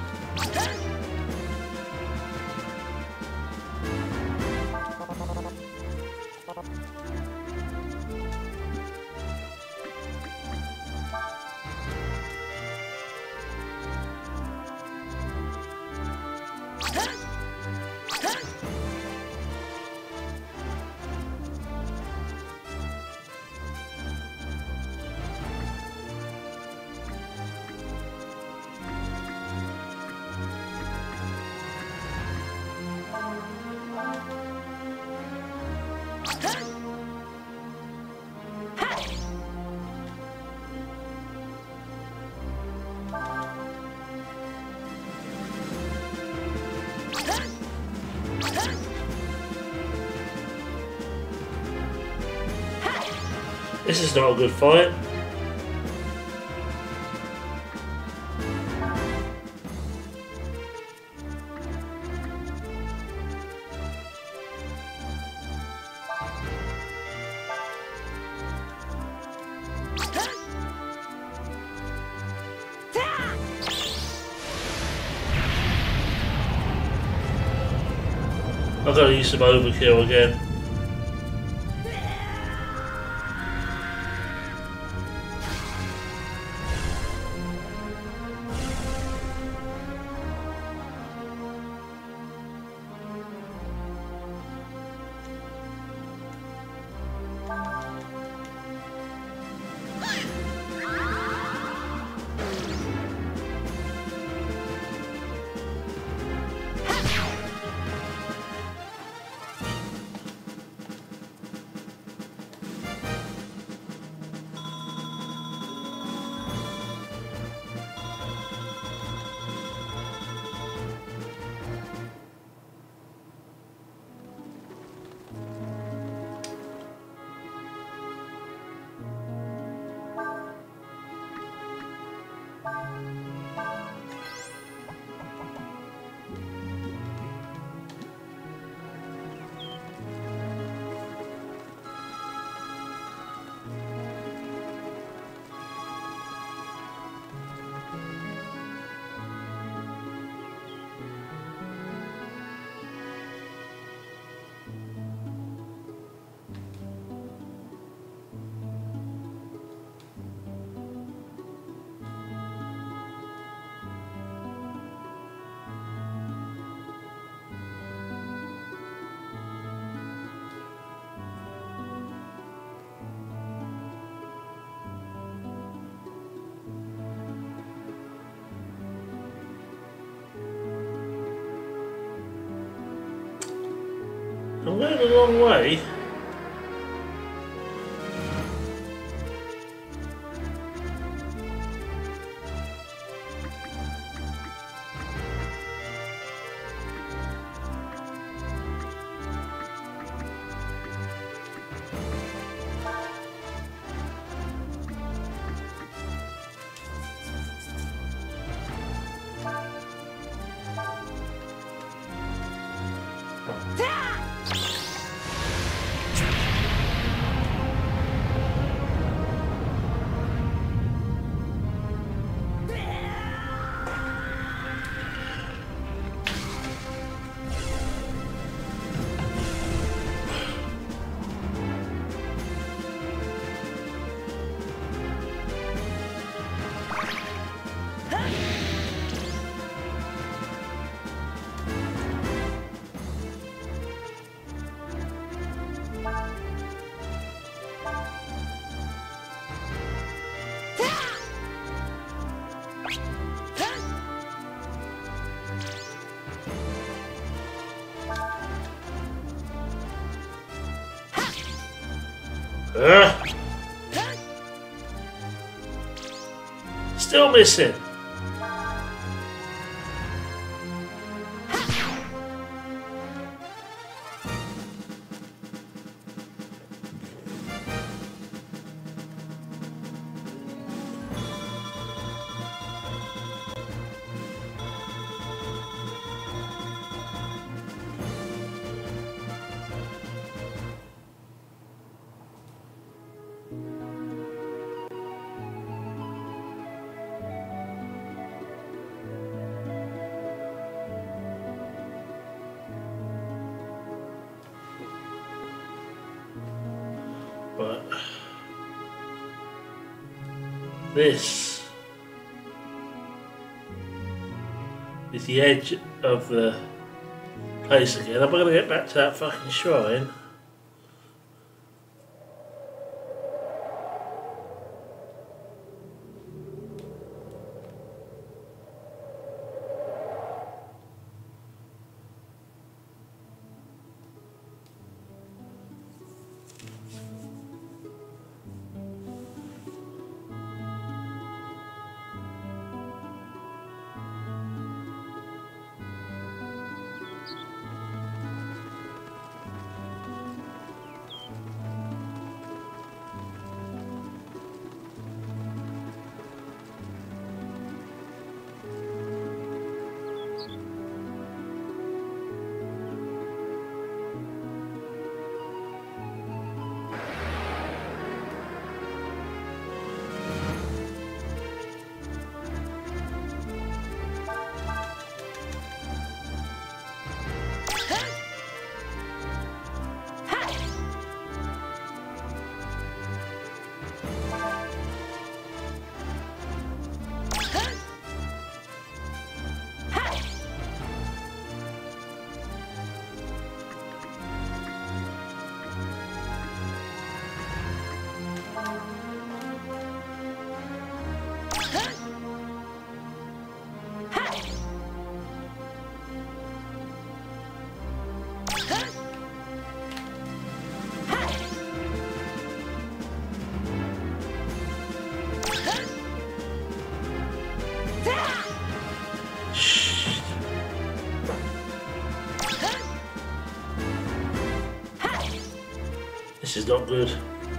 This is not a good fight. I've got to use some overkill again. I'm going a long way. Still missing. Right. This is the edge of the place again. I'm going to get back to that fucking shrine. This is not good.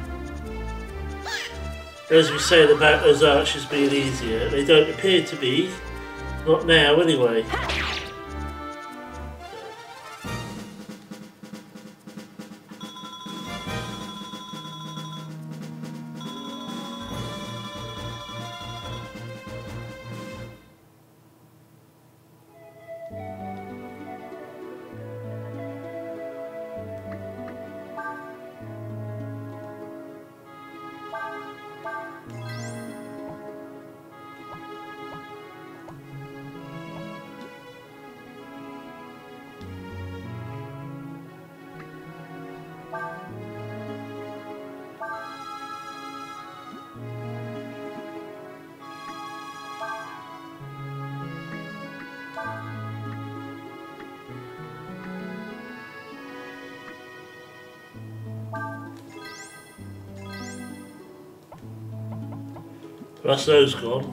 As we said about those archers being easier, they don't appear to be. Not now, anyway. That's those gone.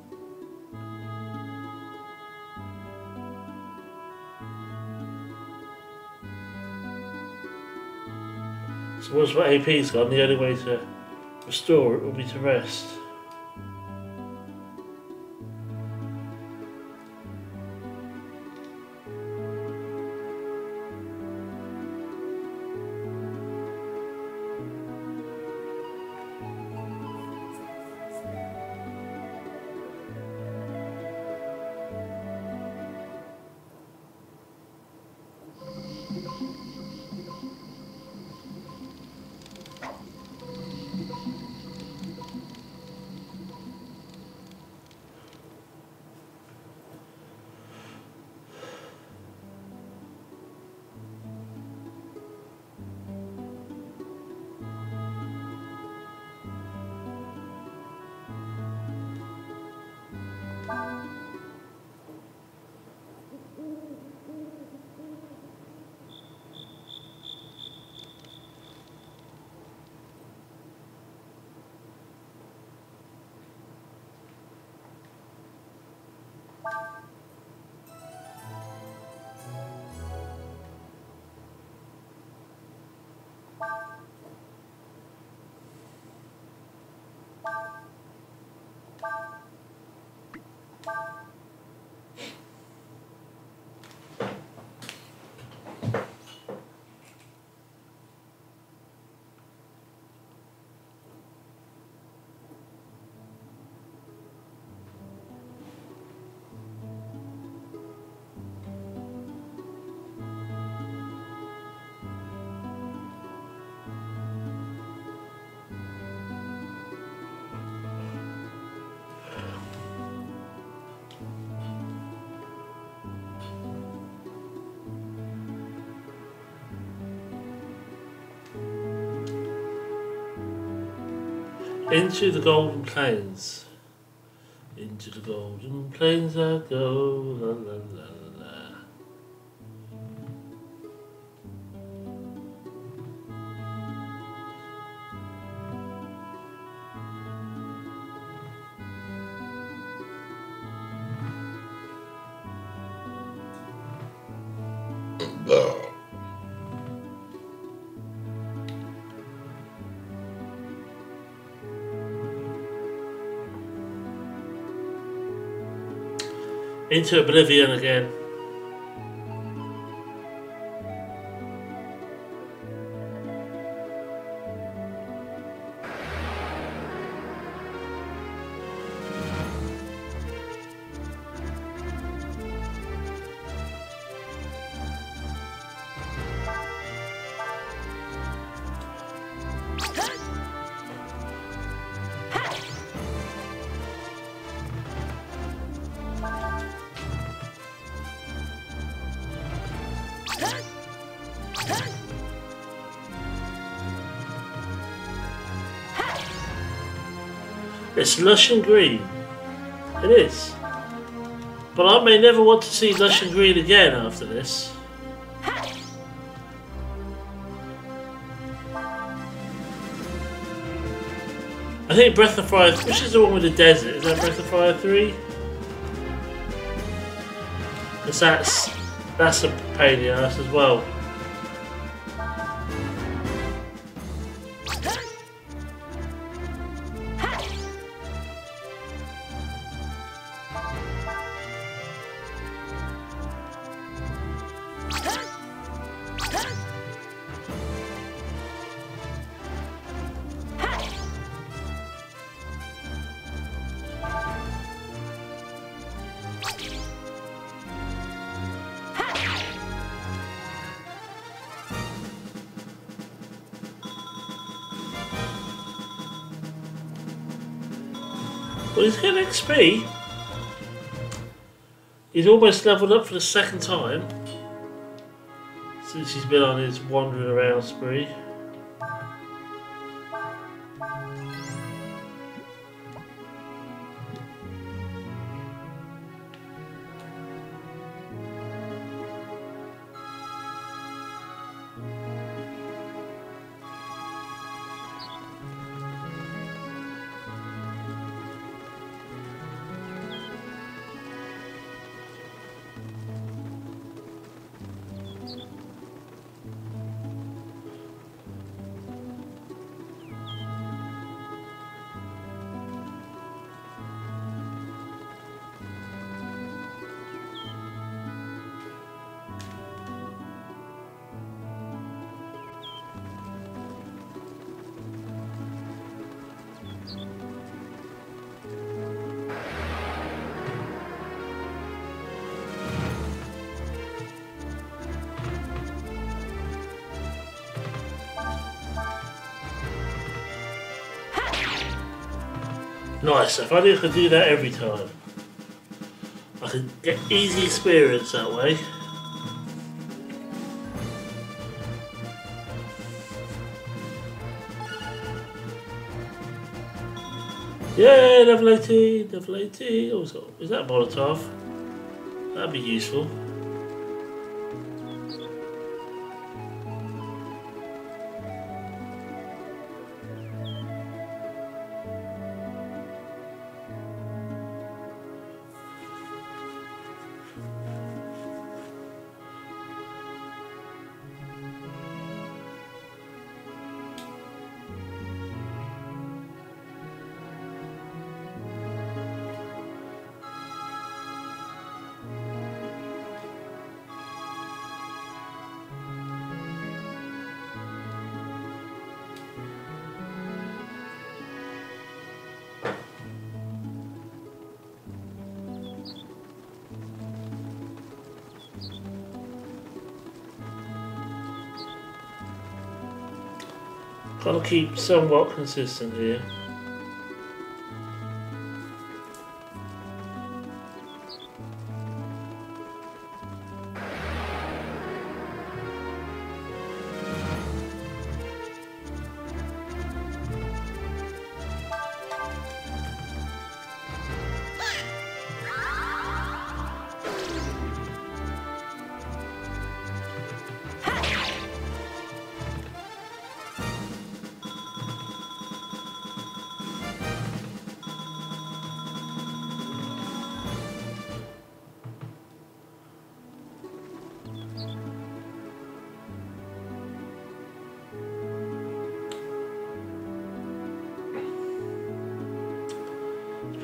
So once my AP's gone, the only way to restore it will be to rest. Into the golden plains. Into the golden plains I go. La, la, la, la, la. Into oblivion again. It's lush and green. It is. But I may never want to see lush and green again after this. I think Breath of Fire, which is the one with the desert? Is that Breath of Fire 3? Because that's a pain in the ass as well. Well, he's getting XP. He's almost leveled up for the second time since he's been on his wandering around spree. Nice, if only I could do that every time. I could get easy experience that way. Yeah, level 18, level 18. Oh, is that Molotov? That'd be useful. Gotta keep somewhat consistent here.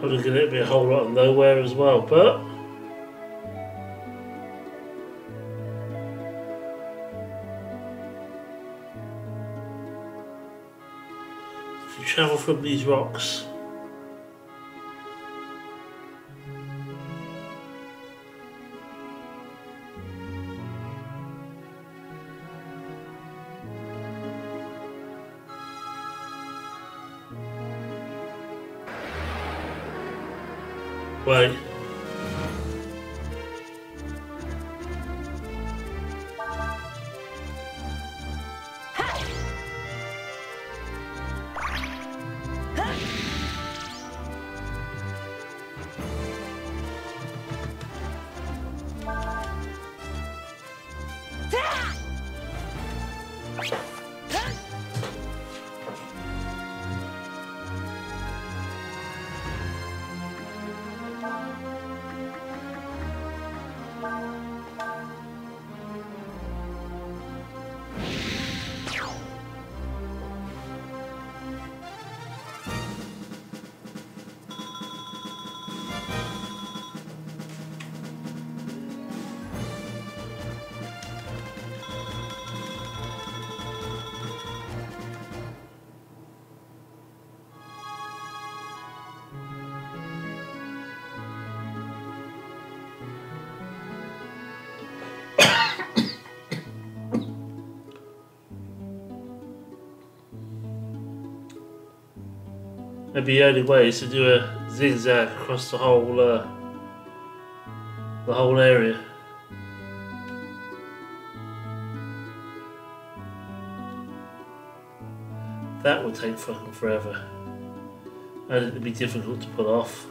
Probably going to be a whole lot of nowhere as well, but if you travel from these rocks, wait. Maybe the only way is to do a zigzag across the whole area. That would take fucking forever, and it'd be difficult to pull off.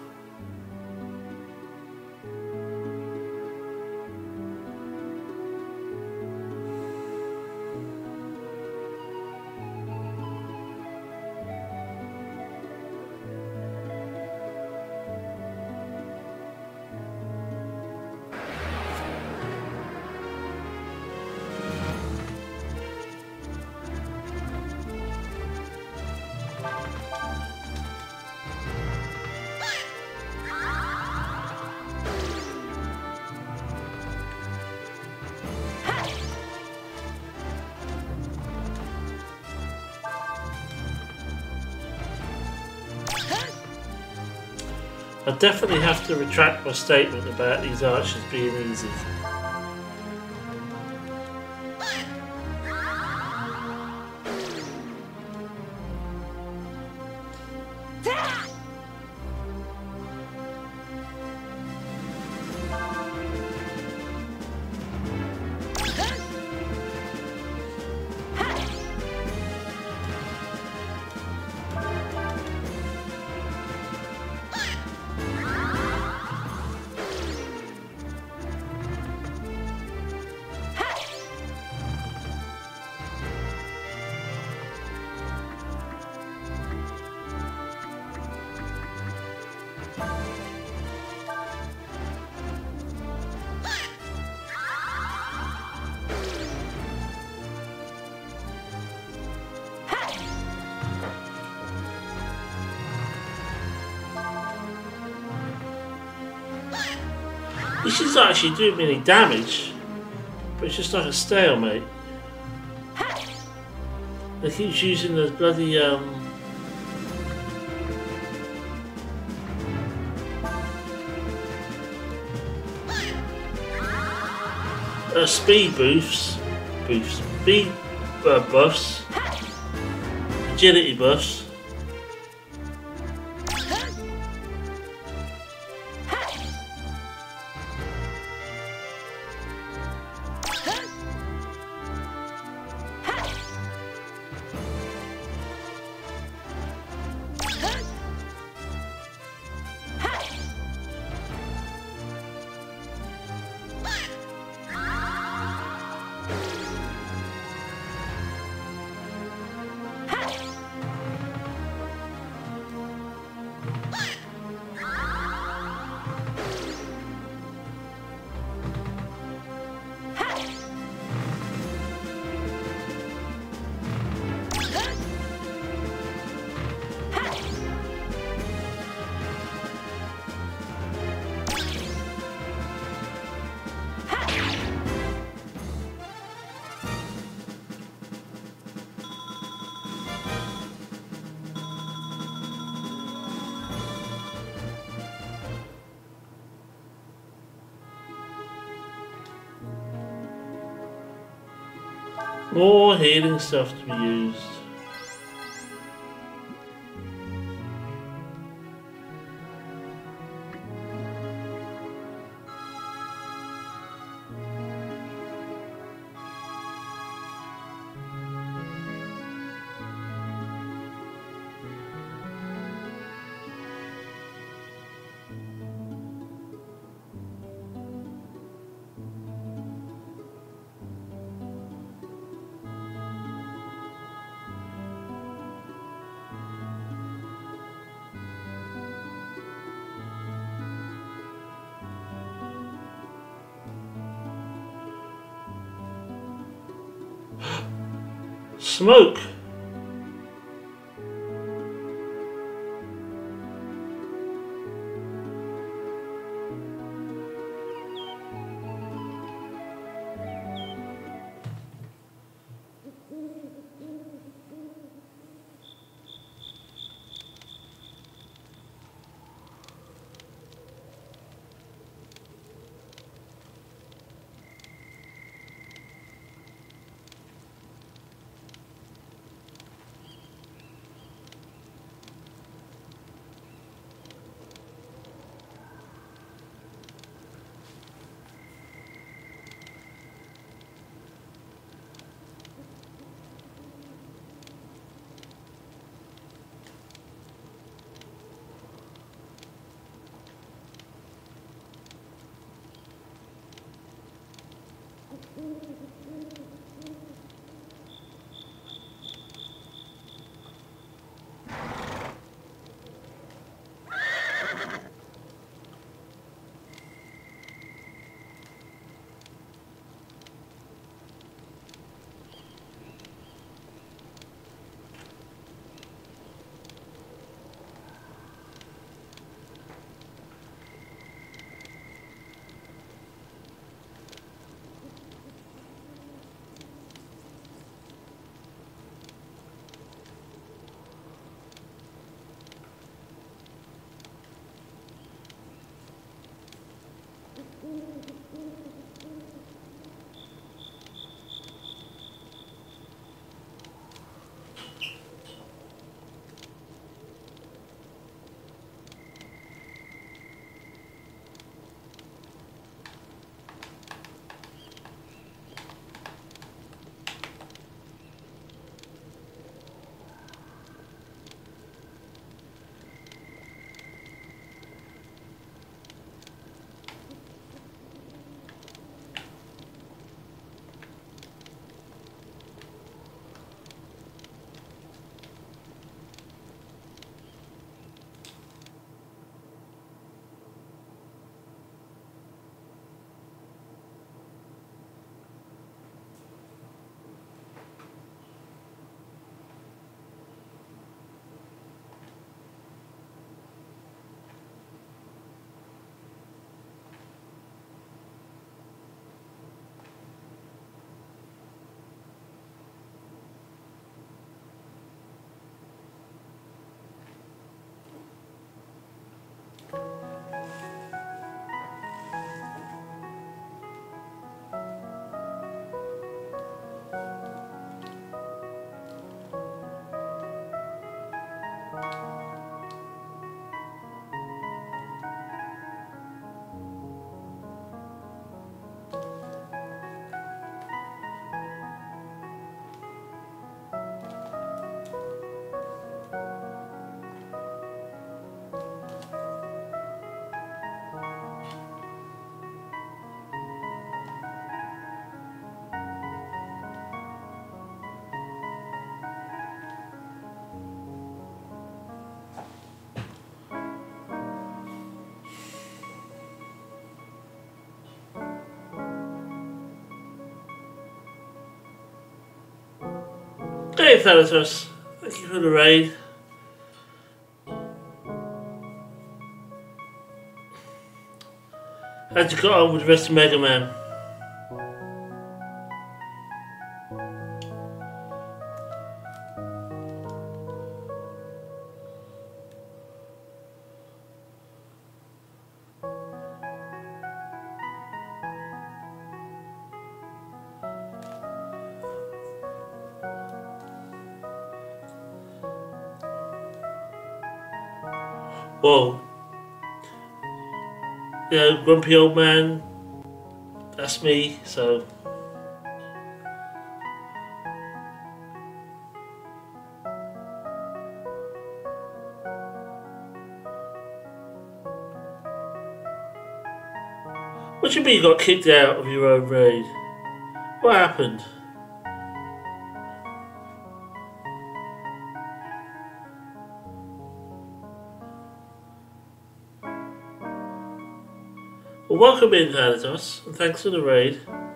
I definitely have to retract my statement about these archers being easy. This is actually doing me any damage, but it's just like a stalemate. They keep using the bloody speed speed buffs, agility buffs. More healing stuff to be used. Smoke! Hey Thanatos, thank you for the raid. How'd you got on with the rest of Mega Man? Well, you know, grumpy old man, that's me, so. What do you mean you got kicked out of your own raid? What happened? Well, welcome in, Thanatos, and thanks for the raid.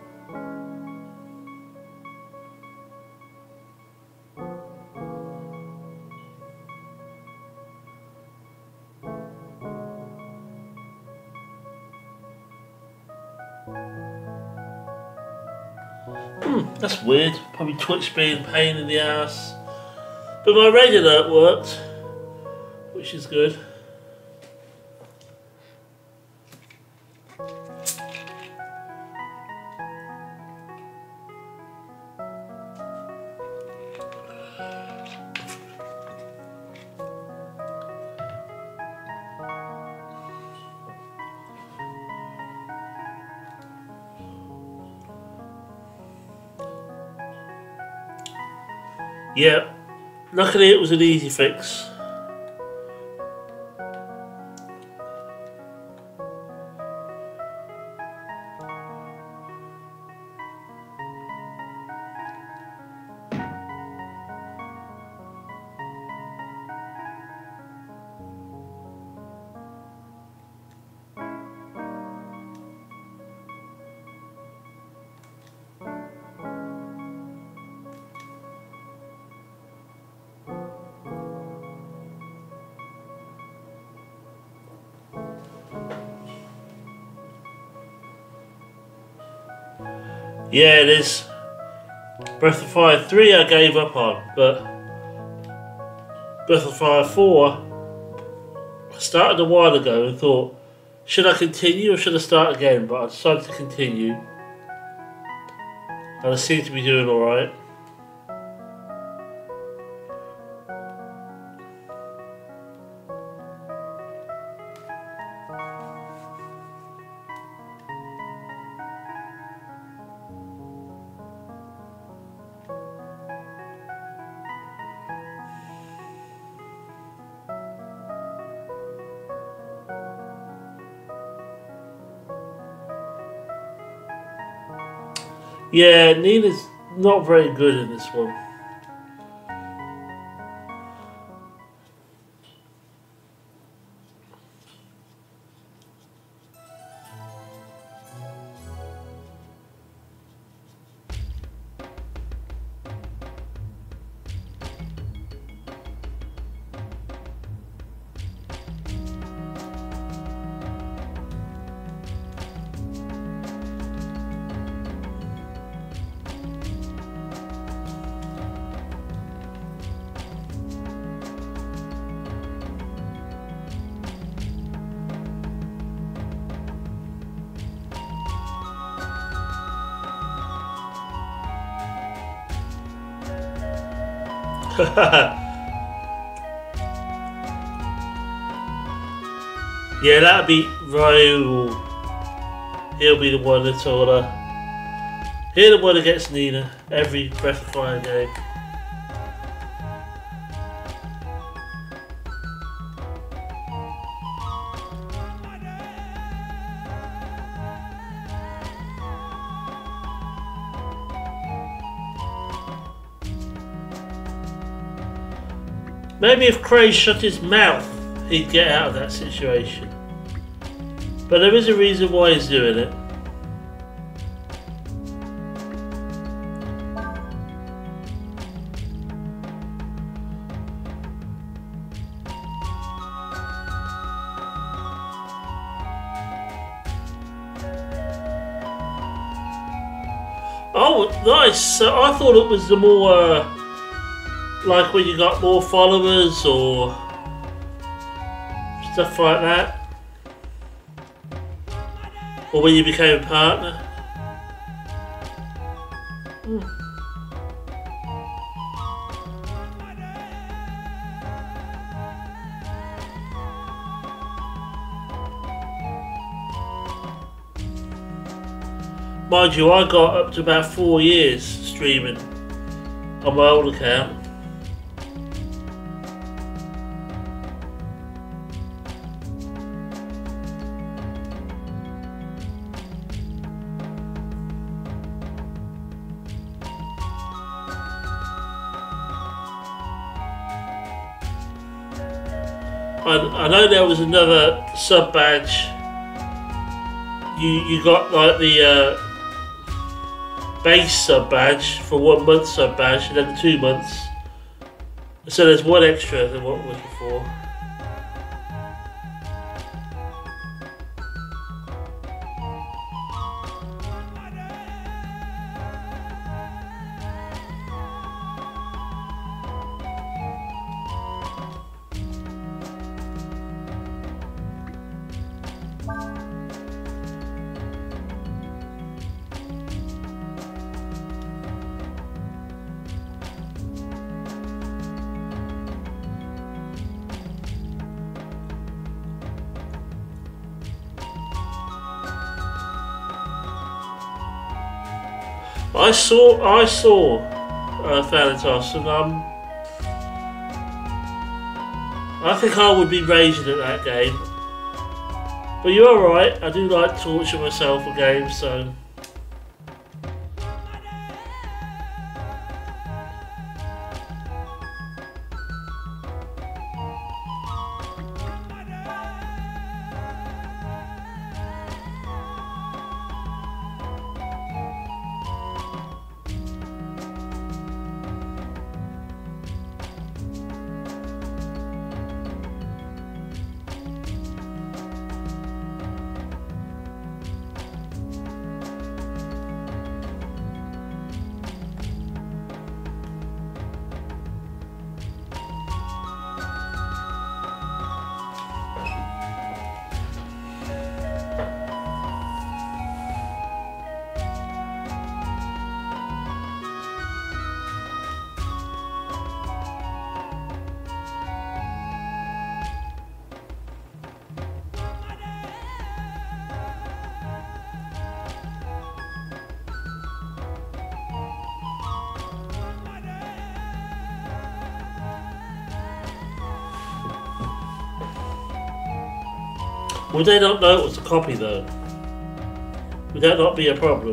That's weird. Probably Twitch being a pain in the ass. But my raid alert worked, which is good. Yeah, luckily it was an easy fix. Yeah, it is. Breath of Fire 3 I gave up on, but Breath of Fire 4 I started a while ago and thought, should I continue or should I start again? But I decided to continue. And I seem to be doing alright. Yeah, Nina's not very good in this one. Yeah, that'd be Ryu. He'll be the one that's all he'll the one that gets Nina every Breath of Fire game. Maybe if Cray shut his mouth, he'd get out of that situation. But there is a reason why he's doing it. Oh, nice. So I thought it was the more, like when you got more followers or stuff like that. Or when you became a partner. Mind you, I got up to about 4 years streaming on my old account. I know there was another sub badge. You got like the base sub badge for 1 month sub badge, and then the 2 months. So there's one extra than what was before. I saw Thanatos, and I think I would be raging at that game. But you're alright, I do like torture myself for games, so... Would they not know it was a copy though? Would that not be a problem?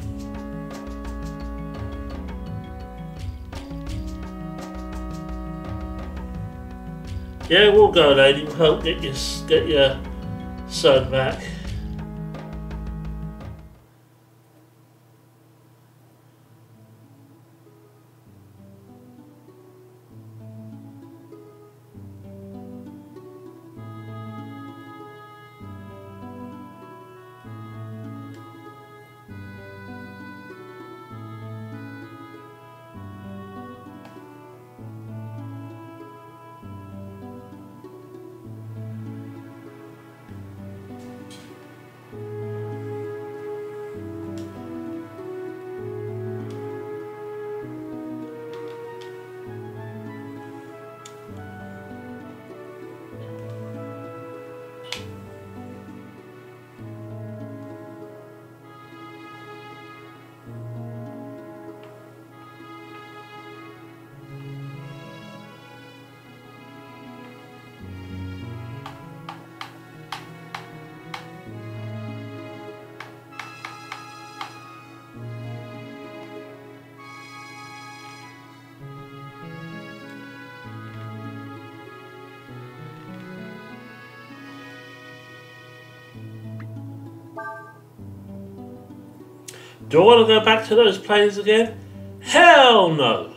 Yeah, we'll go, lady. We'll help get your son back. Do I want to go back to those planes again? Hell no!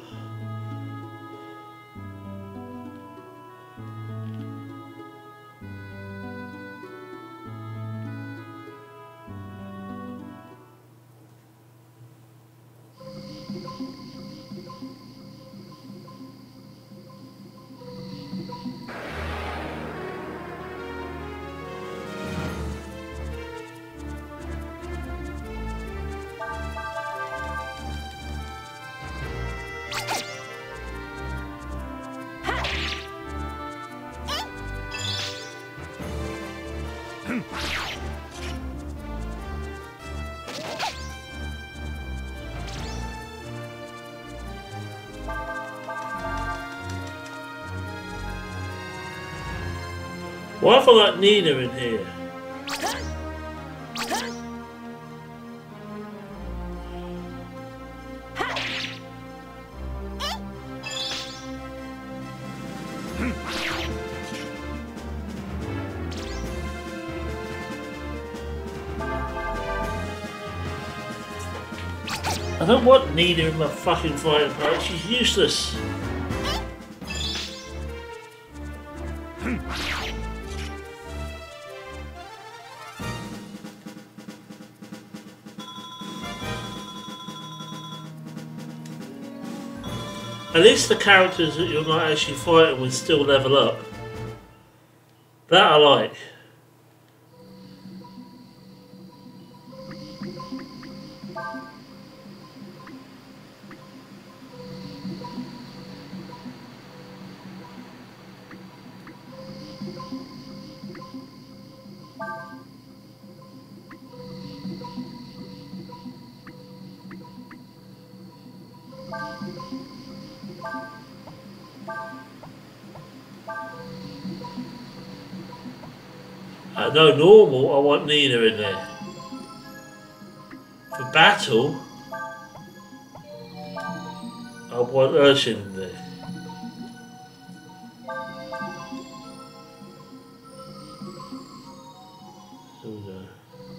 Why have I got Nina in here? I don't want Nina in my fucking fighting party, she's useless. At least the characters that you're not actually fighting with still level up. That I like. No, normal, I want Nina in there. For battle, I want Urshin in there. There we go.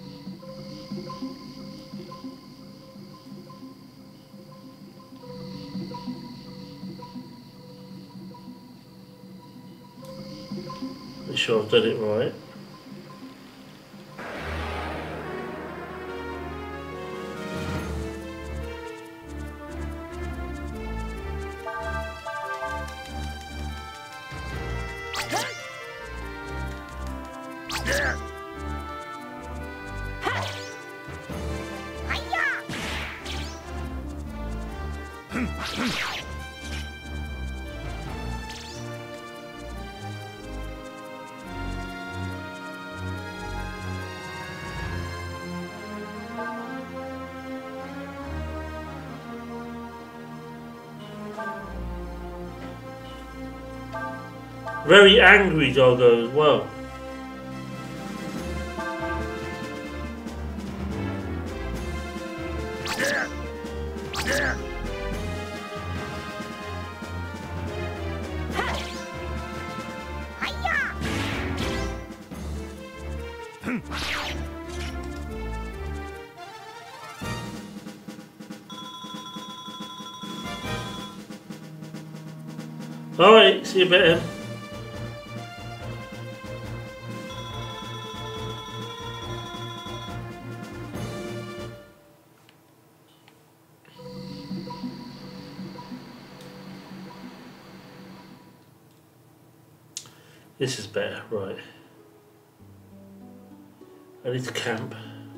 Make sure I've done it right. Very angry doggo as well. Alright, see you later. This is better, right. I need to camp.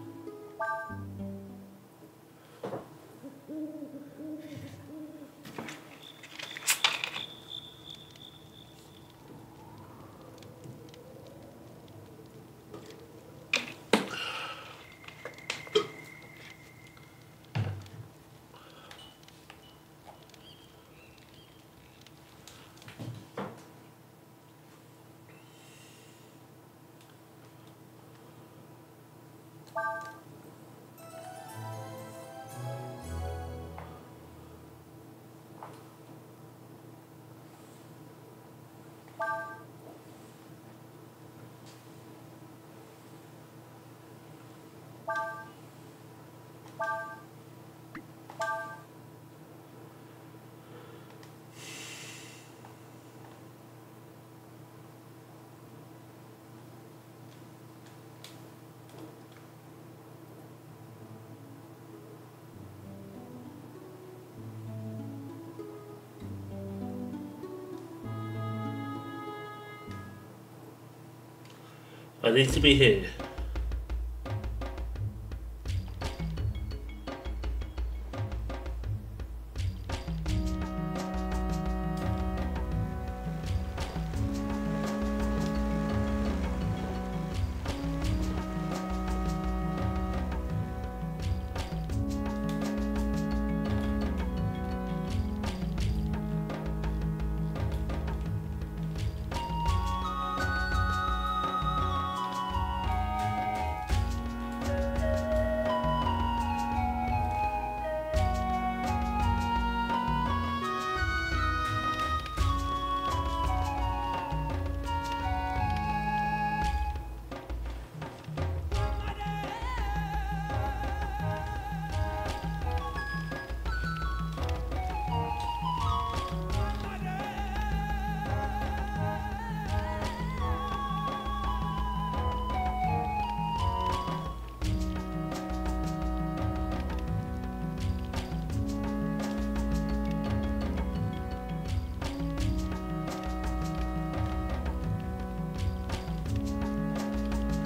I need to be here.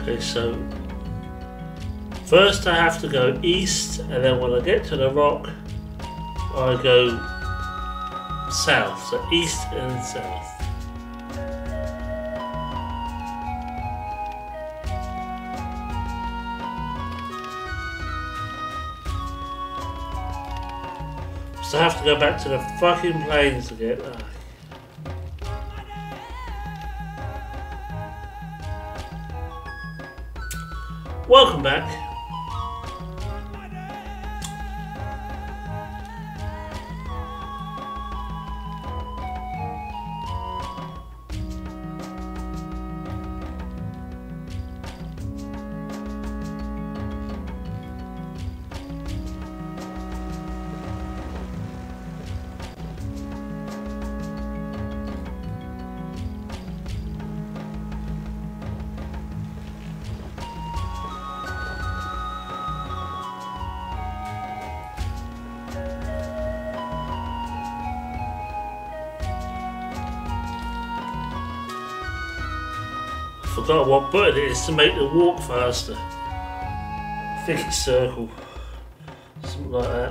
Okay, so first I have to go east, and then when I get to the rock, I go south. So east and south. So I have to go back to the fucking plains again. Welcome back. Forgot what button it is to make the walk faster. I think it's circle. Something like that.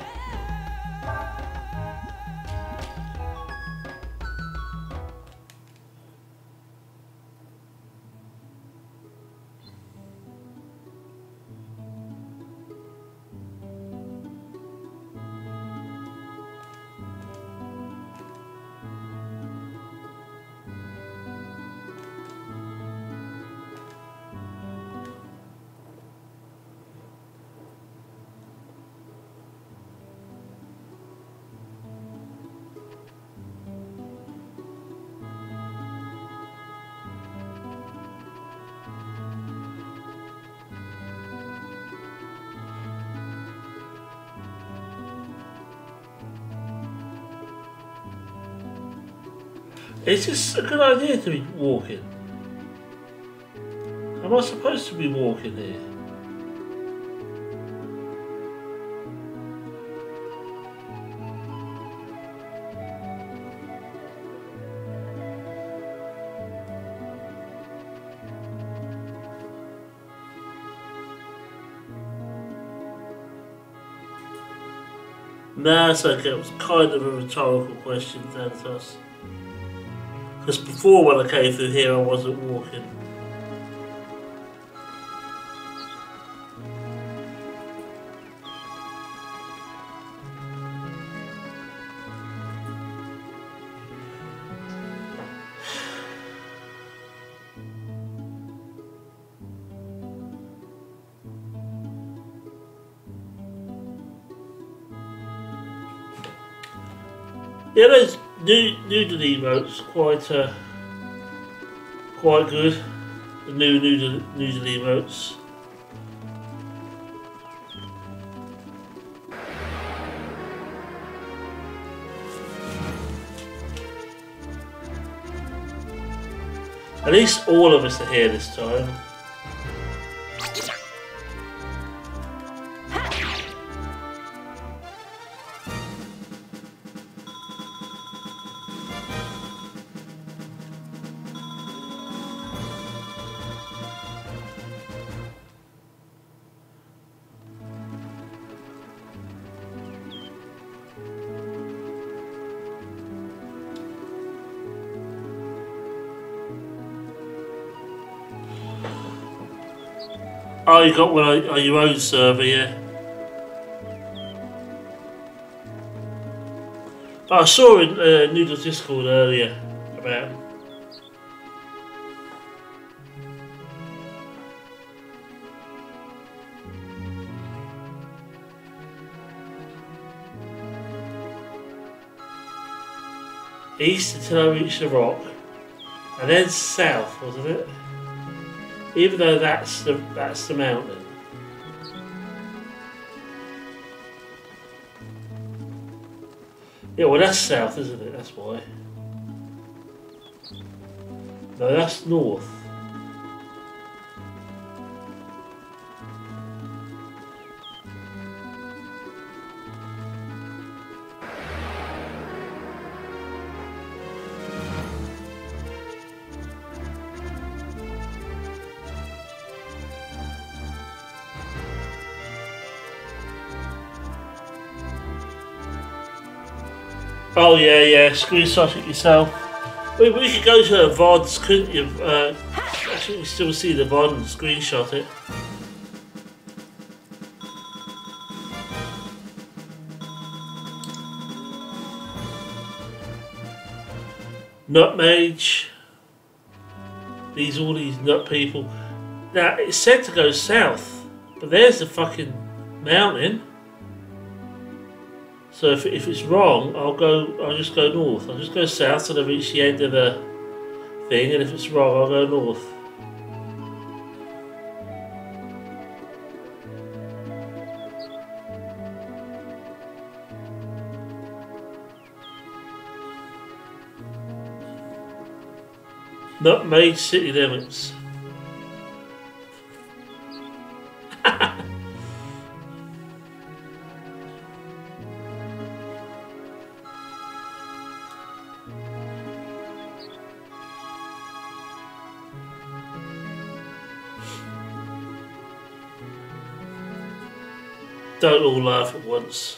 It's just a good idea to be walking. Am I supposed to be walking here? Nah, it's okay. It was kind of a rhetorical question, Thanatos. Because before when I came through here I wasn't walking. Yeah, those noodle emotes quite good. The new noodle emotes. At least all of us are here this time. Oh, you got one on your own server, yeah. Oh, I saw in Noodle's Discord earlier about him. East until I reach the rock, and then south, wasn't it? Even though that's the mountain. Yeah, well that's south, isn't it? That's why. No, that's north. Oh yeah, yeah. Screenshot it yourself. We could go to the VODs, couldn't you? I think we still see the VOD and screenshot it. Nutmage. All these nut people. Now it's said to go south, but there's the fucking mountain. So if it's wrong, I'll just go north. I'll just go south till I reach the end of the thing, and if it's wrong, I'll go north. Nutmage city limits. Don't all laugh at once.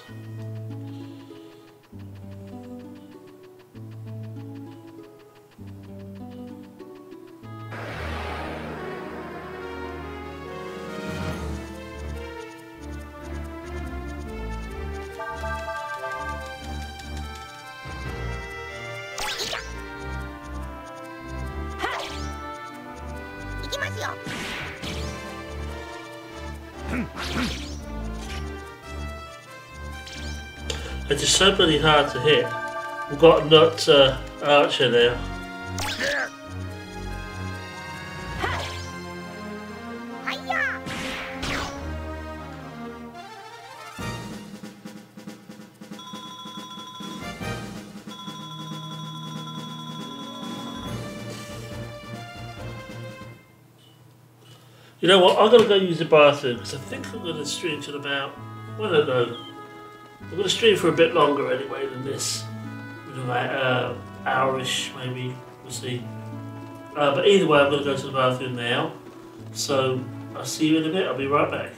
It is so bloody hard to hit. We've got a nut archer now. You know what? I'm gonna go use the bathroom because I think I'm gonna stream till about, I don't know. I'm going to stream for a bit longer anyway than this. About hour-ish maybe, we'll see. But either way, I'm going to go to the bathroom now. So I'll see you in a bit, I'll be right back.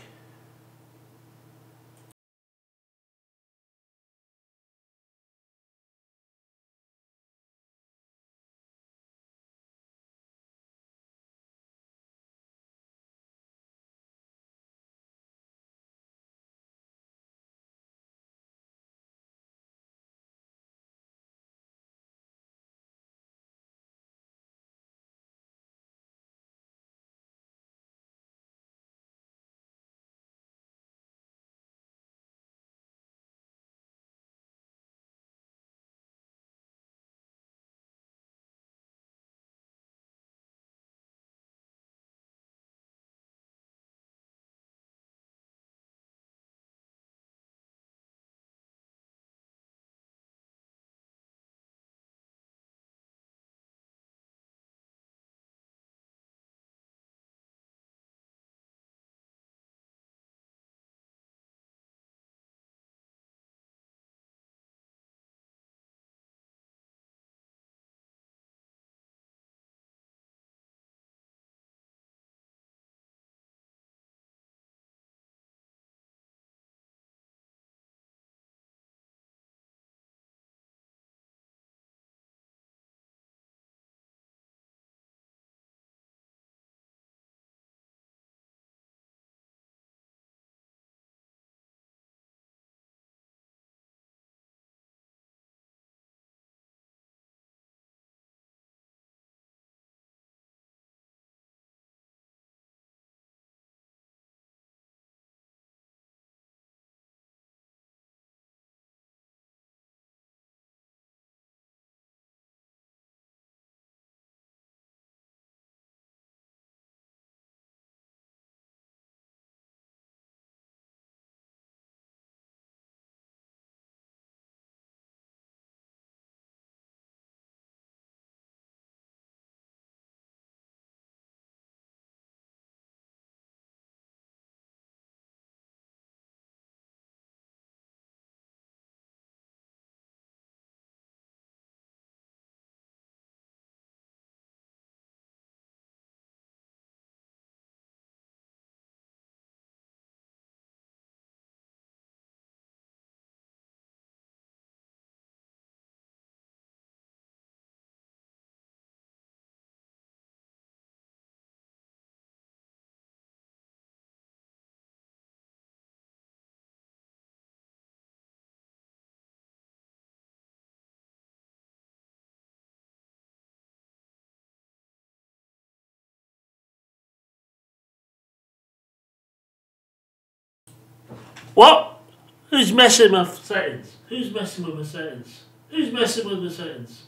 What? Who's messing with my settings? Who's messing with my settings? Who's messing with my settings?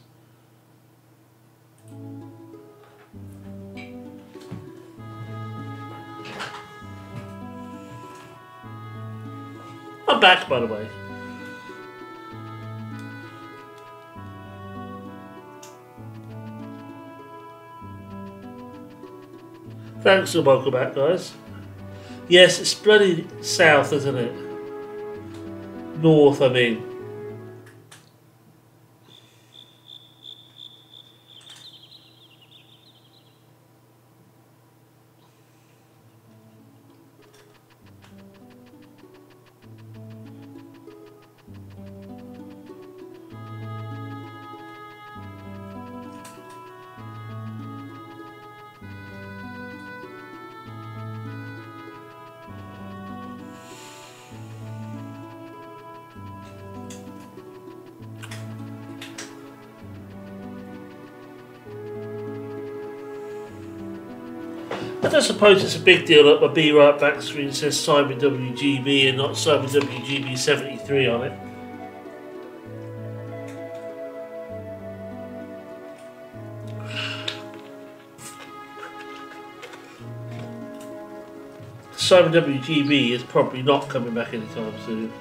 I'm back, by the way. Thanks and welcome back, guys. Yes, it's bloody south, isn't it? North, I mean. I don't suppose it's a big deal that my Be Right Back screen says Simon WGB and not Simon WGB 73 on it. Simon WGB is probably not coming back anytime soon.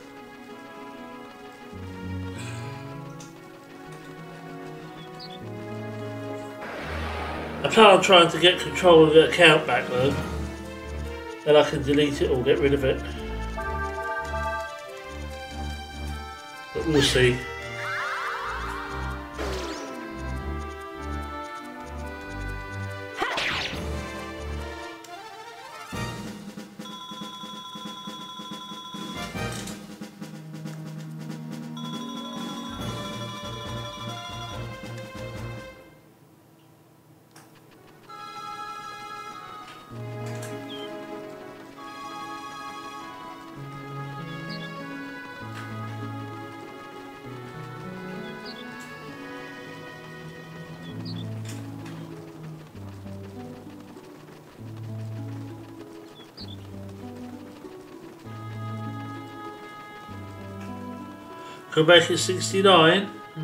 I plan on trying to get control of the account back though. Then I can delete it or get rid of it. But we'll see. Come back at 69?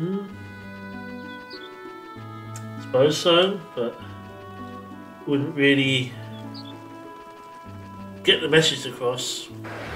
Suppose so, but wouldn't really get the message across.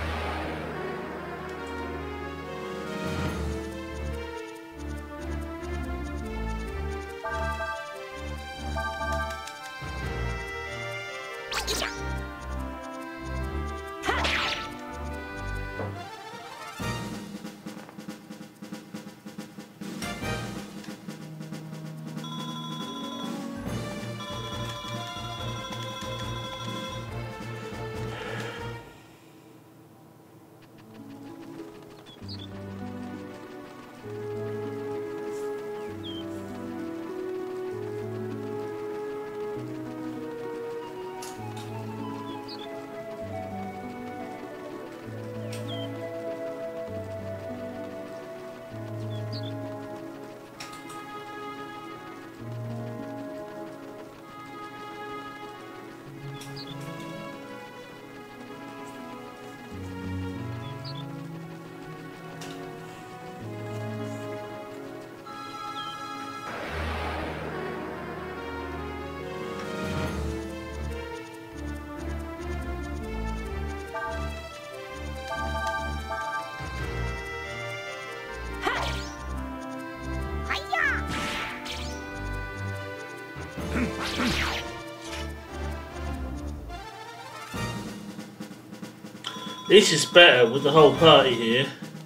This is better with the whole party here.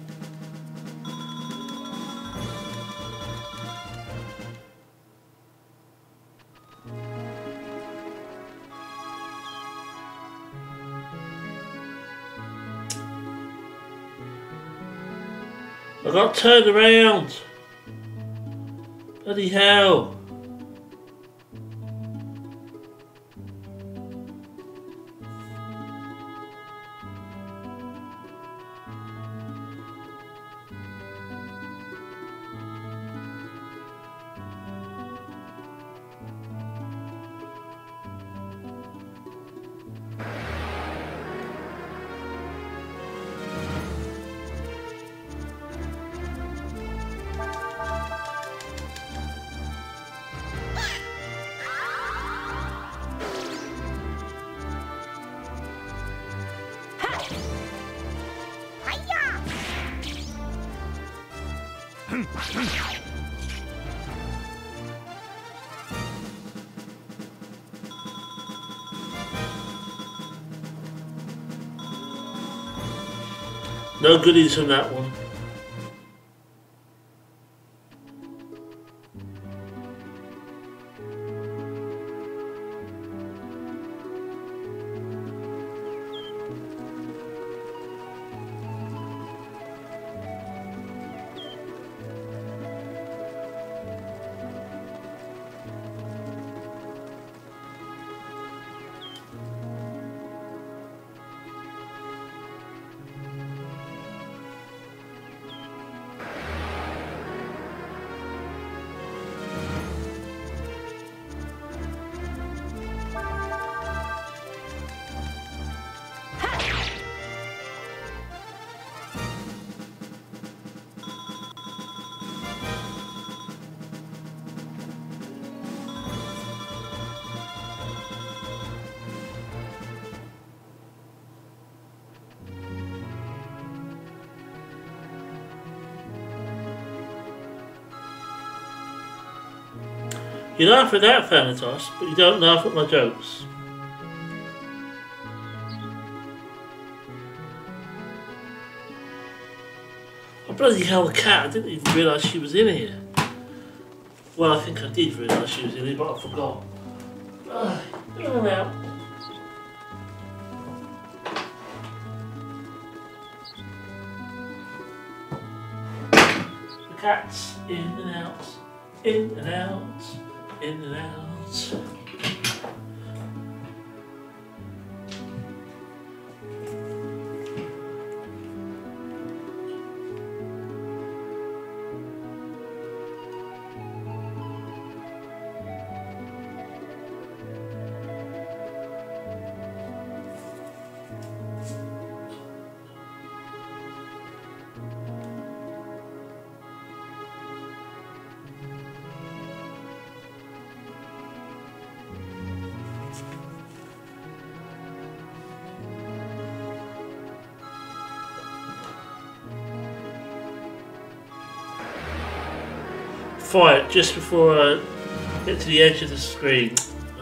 I got turned around. Bloody hell. No goodies from that one. You laugh at that, Thanatos, but you don't laugh at my jokes. Oh, bloody hell, the cat, I didn't even realise she was in here. Well, I think I did realise she was in here, but I forgot. In and out. The cat's in and out, in and out. In and out. Fight just before I get to the edge of the screen.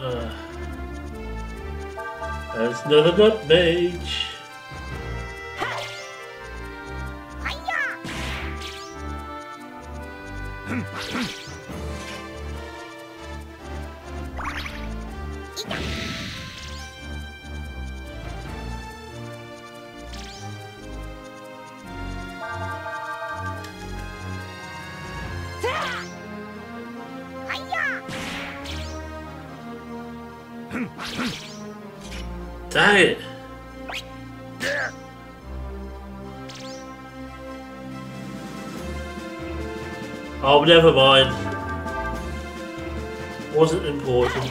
There's another nutmeg. Dang it! Oh, never mind. Wasn't important.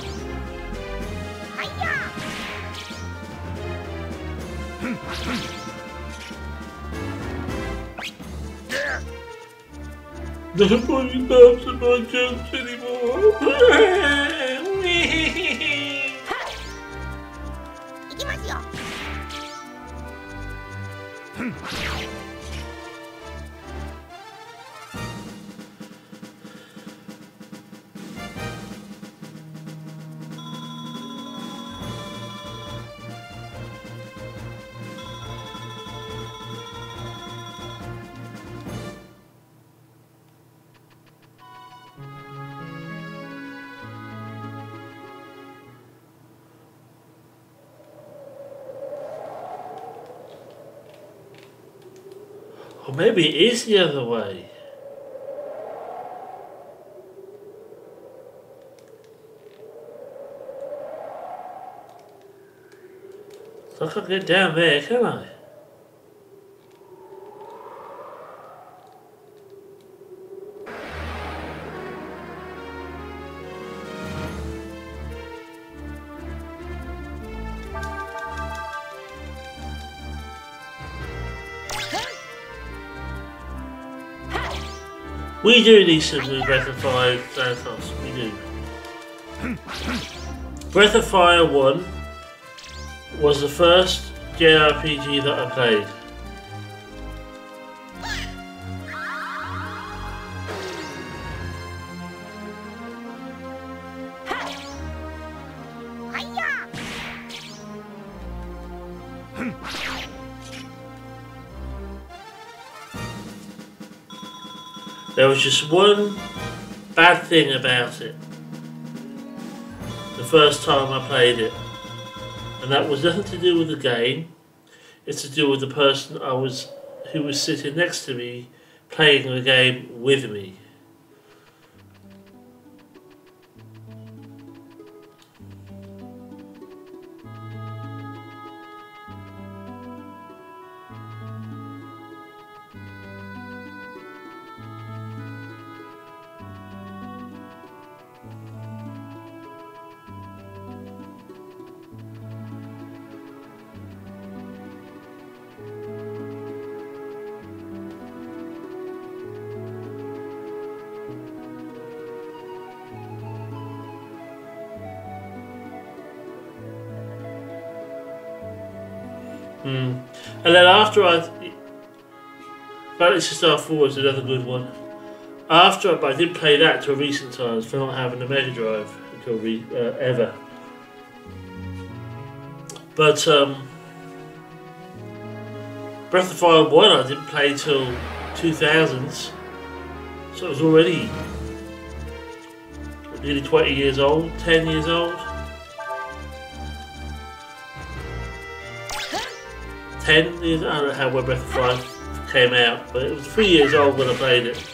Nobody laughs at my jokes anymore. Or maybe it is the other way. So I can't get down there, can I? We do these things with Breath of Fire, Thanatos, we do. Breath of Fire 1 was the first JRPG that I played. There was just one bad thing about it the first time I played it, and that was nothing to do with the game. It's to do with the person who was sitting next to me playing the game with me. And then after Fantasy Star 4 is another good one. But I didn't play that till recent times for not having a Mega Drive until ever. But Breath of Fire 1 I didn't play till 2000s, so it was already nearly 20 years old, 10 years old. 10 years, I don't know how when Breath of Fire came out, but it was 3 years old when I played it.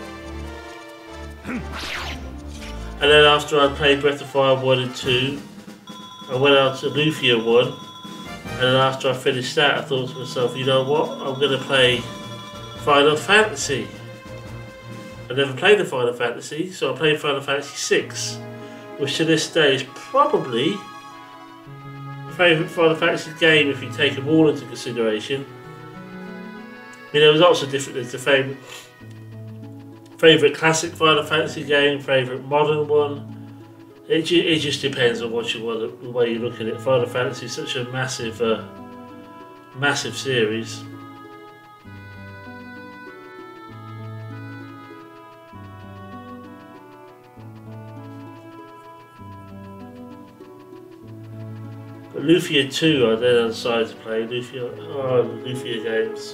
And then after I played Breath of Fire 1 and 2, I went out to Lufia 1, and then after I finished that I thought to myself, you know what, I'm going to play Final Fantasy. I never played the Final Fantasy, so I played Final Fantasy 6, which to this day is probably favourite Final Fantasy game if you take them all into consideration. I mean, there was also different. There's the favourite classic Final Fantasy game, favourite modern one. It just depends on what you want, the way you look at it. Final Fantasy is such a massive series. But Lufia 2 I then decided to play. Lufia games.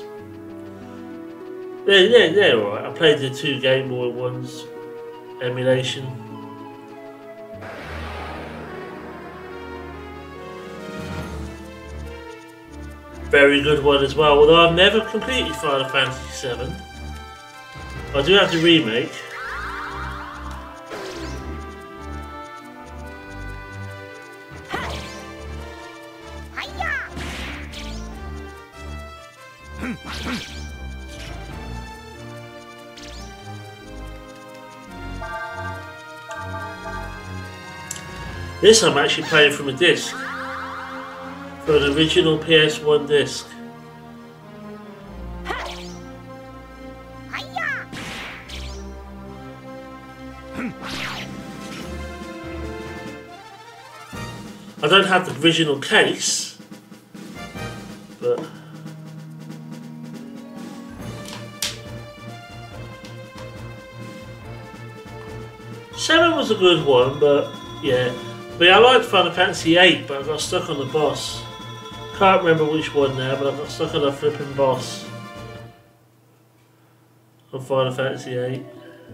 They're alright. I played the 2 Game Boy ones, emulation. Very good one as well, although I've never completed Final Fantasy VII. I do have the remake. This I'm actually playing from a disc, from an original PS1 disc. I don't have the original case, but Seven was a good one, but yeah. But yeah, I liked Final Fantasy 8, but I got stuck on the boss. Can't remember which one now, but I got stuck on a flipping boss on Final Fantasy 8.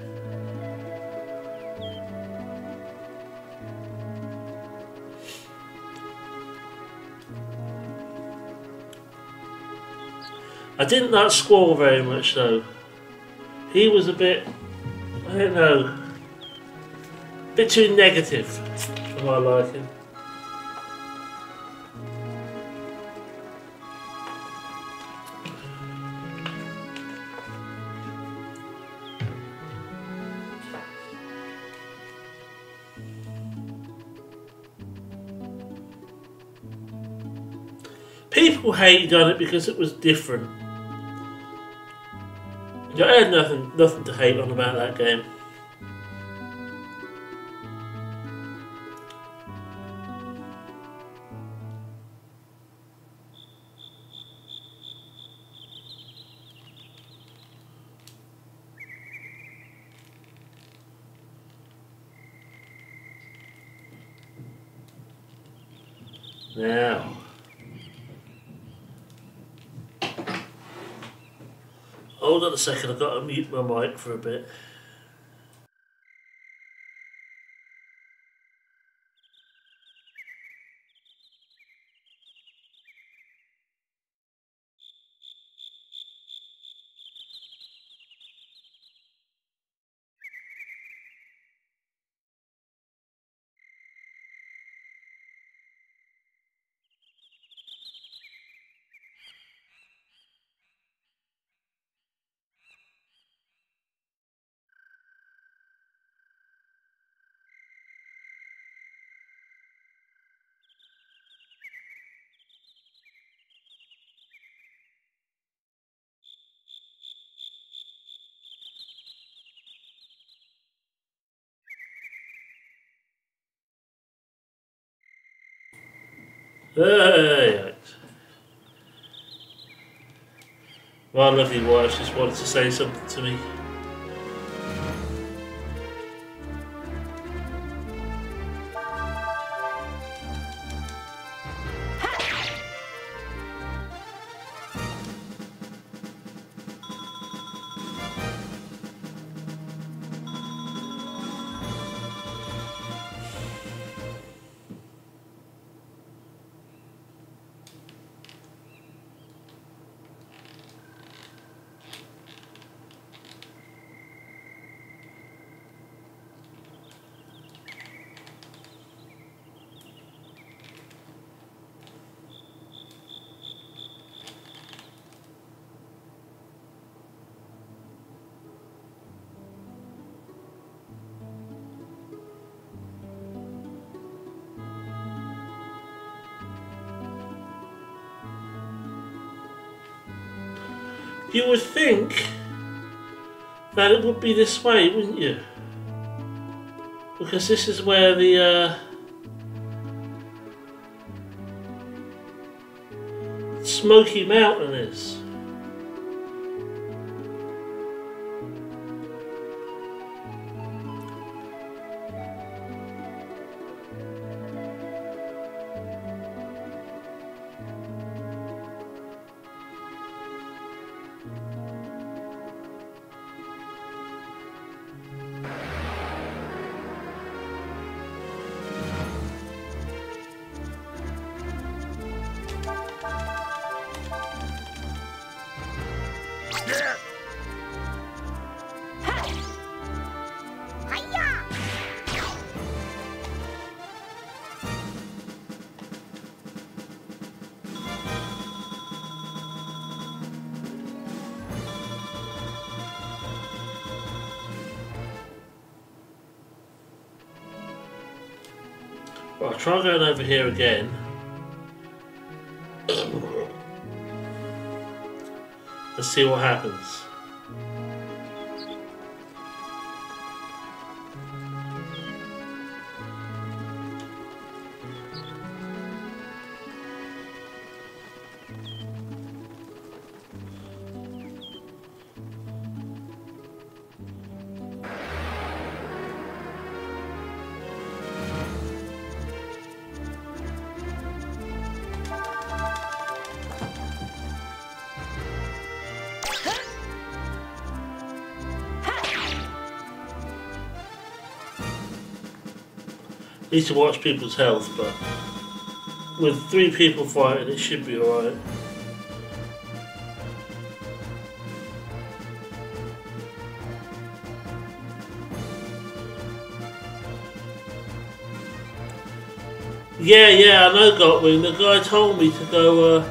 I didn't like Squall very much though. He was a bit, I don't know, a bit too negative for my liking. People hated on it because it was different. I had nothing to hate on about that game. Now, hold on a second, I've got to mute my mic for a bit. Hey! My lovely wife just wanted to say something to me. You would think that it would be this way, wouldn't you? Because this is where the Smoky Mountain is. Well, I'll try going over here again. Let's see what happens. Need to watch people's health, but with 3 people fighting, it should be alright. Yeah, I know, Gotwing. The guy told me to go.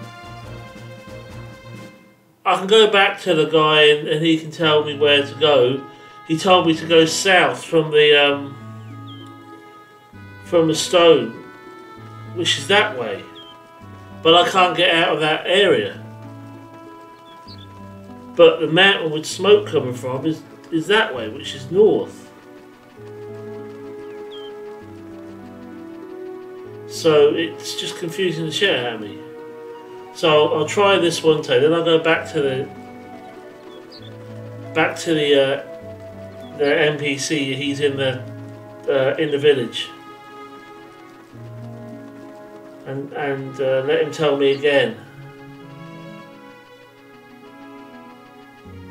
I can go back to the guy and he can tell me where to go. He told me to go south from the stone, which is that way, but I can't get out of that area. But the mountain with smoke coming from is that way, which is north. So it's just confusing the shit out of me. So I'll try this one day, then I'll go back to the NPC. He's in the village. And let him tell me again.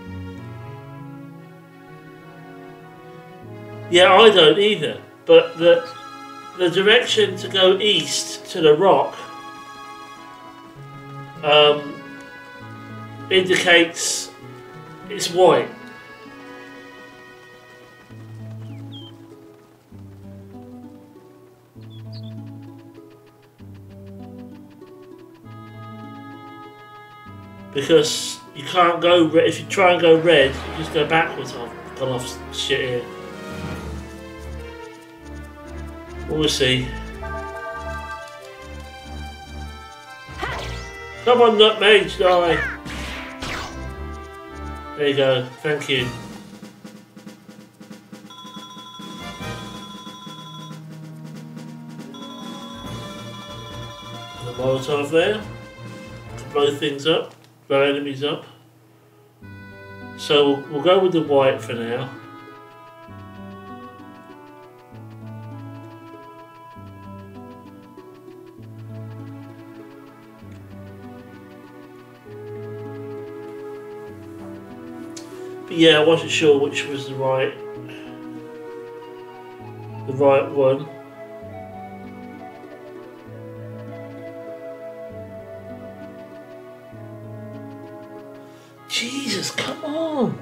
Yeah, I don't either. But the direction to go east to the rock indicates it's white. Because you can't go red. If you try and go red, you just go backwards. I've gone off shit here. We'll see. Come on, Nutmage, die! There you go, thank you. And a Molotov there. To blow things up, blow enemies up. So we'll go with the white for now. But yeah, I wasn't sure which was the right one. Jesus, come on!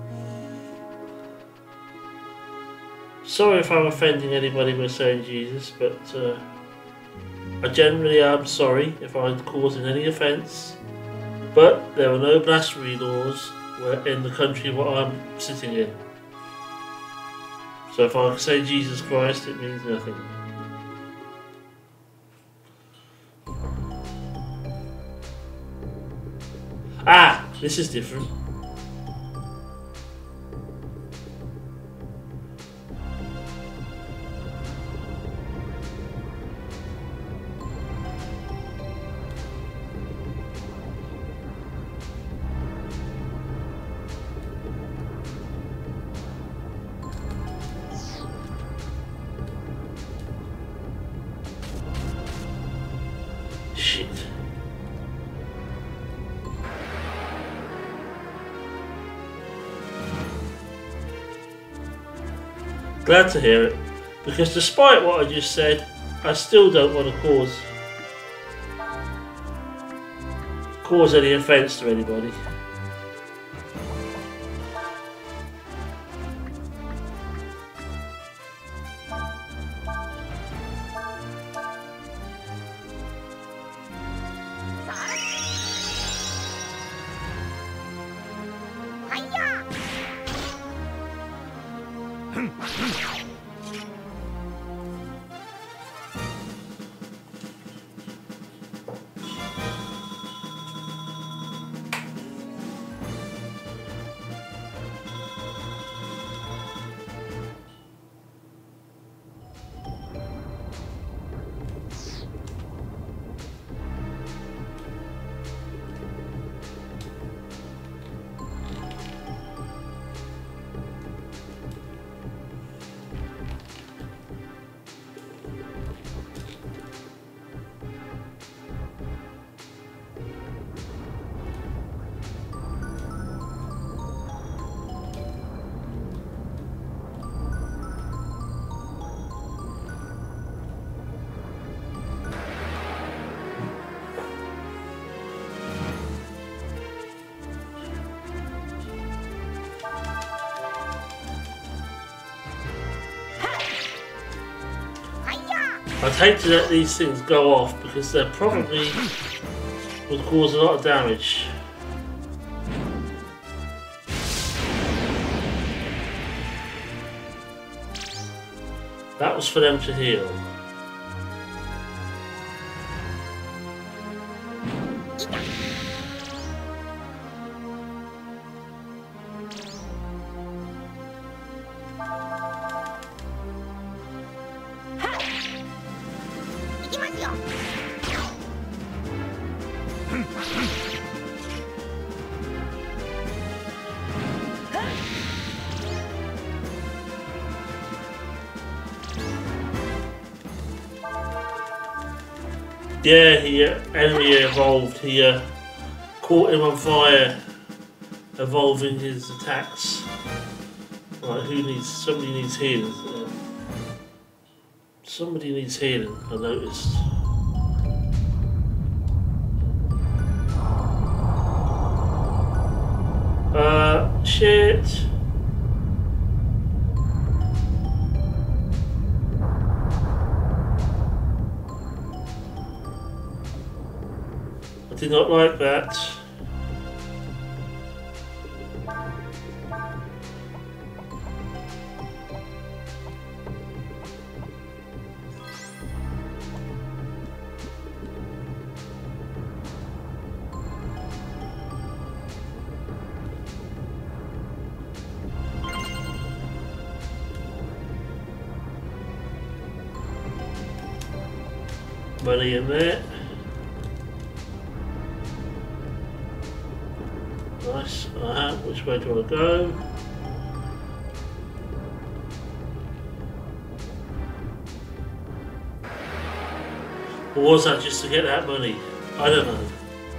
Sorry if I'm offending anybody by saying Jesus, but I generally am sorry if I'm causing any offence. But there are no blasphemy laws in the country what I'm sitting in. So if I say Jesus Christ, it means nothing. Ah! This is different. Shit. Glad to hear it, because despite what I just said, I still don't want to cause any offence to anybody. I'd hate to let these things go off because they probably would cause a lot of damage. That was for them to heal. Yeah, enemy evolved. He caught him on fire, evolving his attacks Right, who needs... Somebody needs healing. Somebody needs healing, I noticed. Shit. I did not like that. Money in there. Nice. Which way do I go? Or was that just to get that money? I don't know.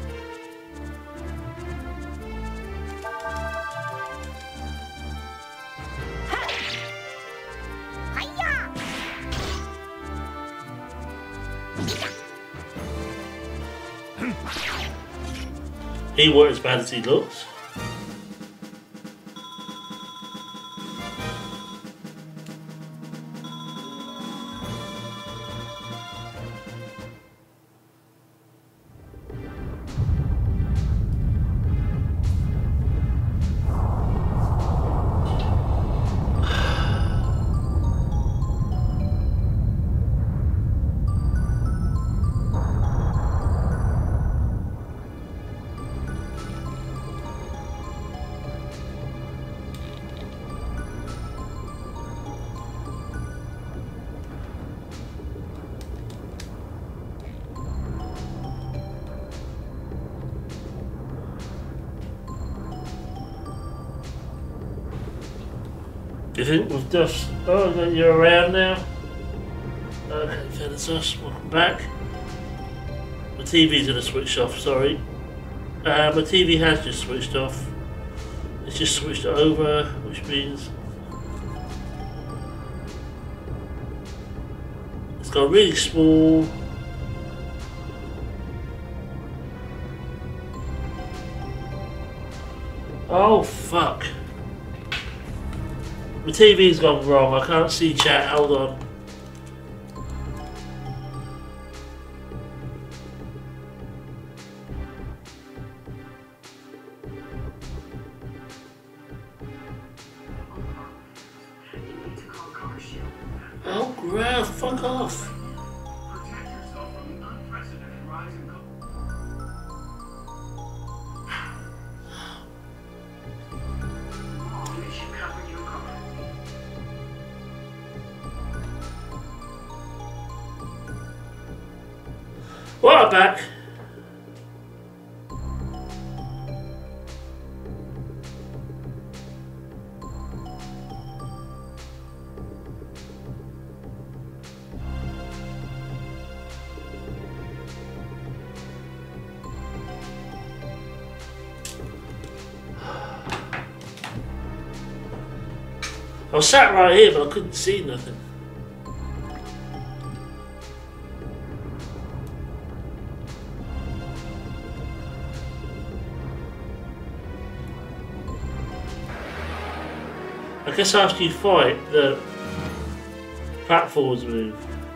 He weren't as bad as he looks. Do you think we've just... Oh, that you're around now? Okay, that's us. Welcome back. My TV's gonna switch off, sorry. My TV has just switched off. It's just switched over, which means... It's got really small... Oh, fuck. My TV's gone wrong, I can't see chat, hold on. Oh, Graf, fuck off. Well, I'm back. I was sat right here, but I couldn't see nothing. I guess after you fight, the platforms move.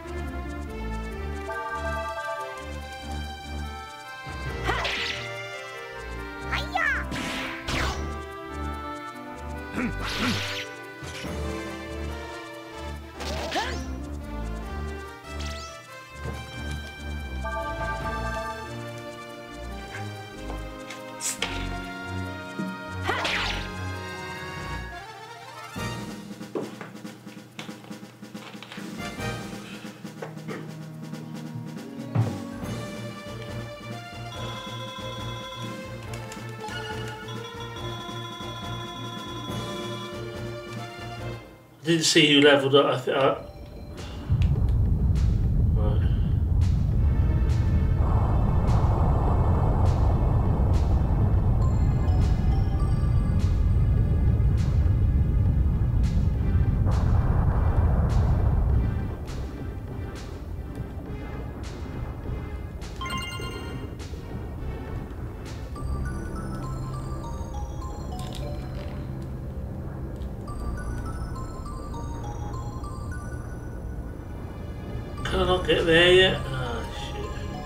I didn't see who leveled up. I think. Right. Can I not get there yet? Ah, shit.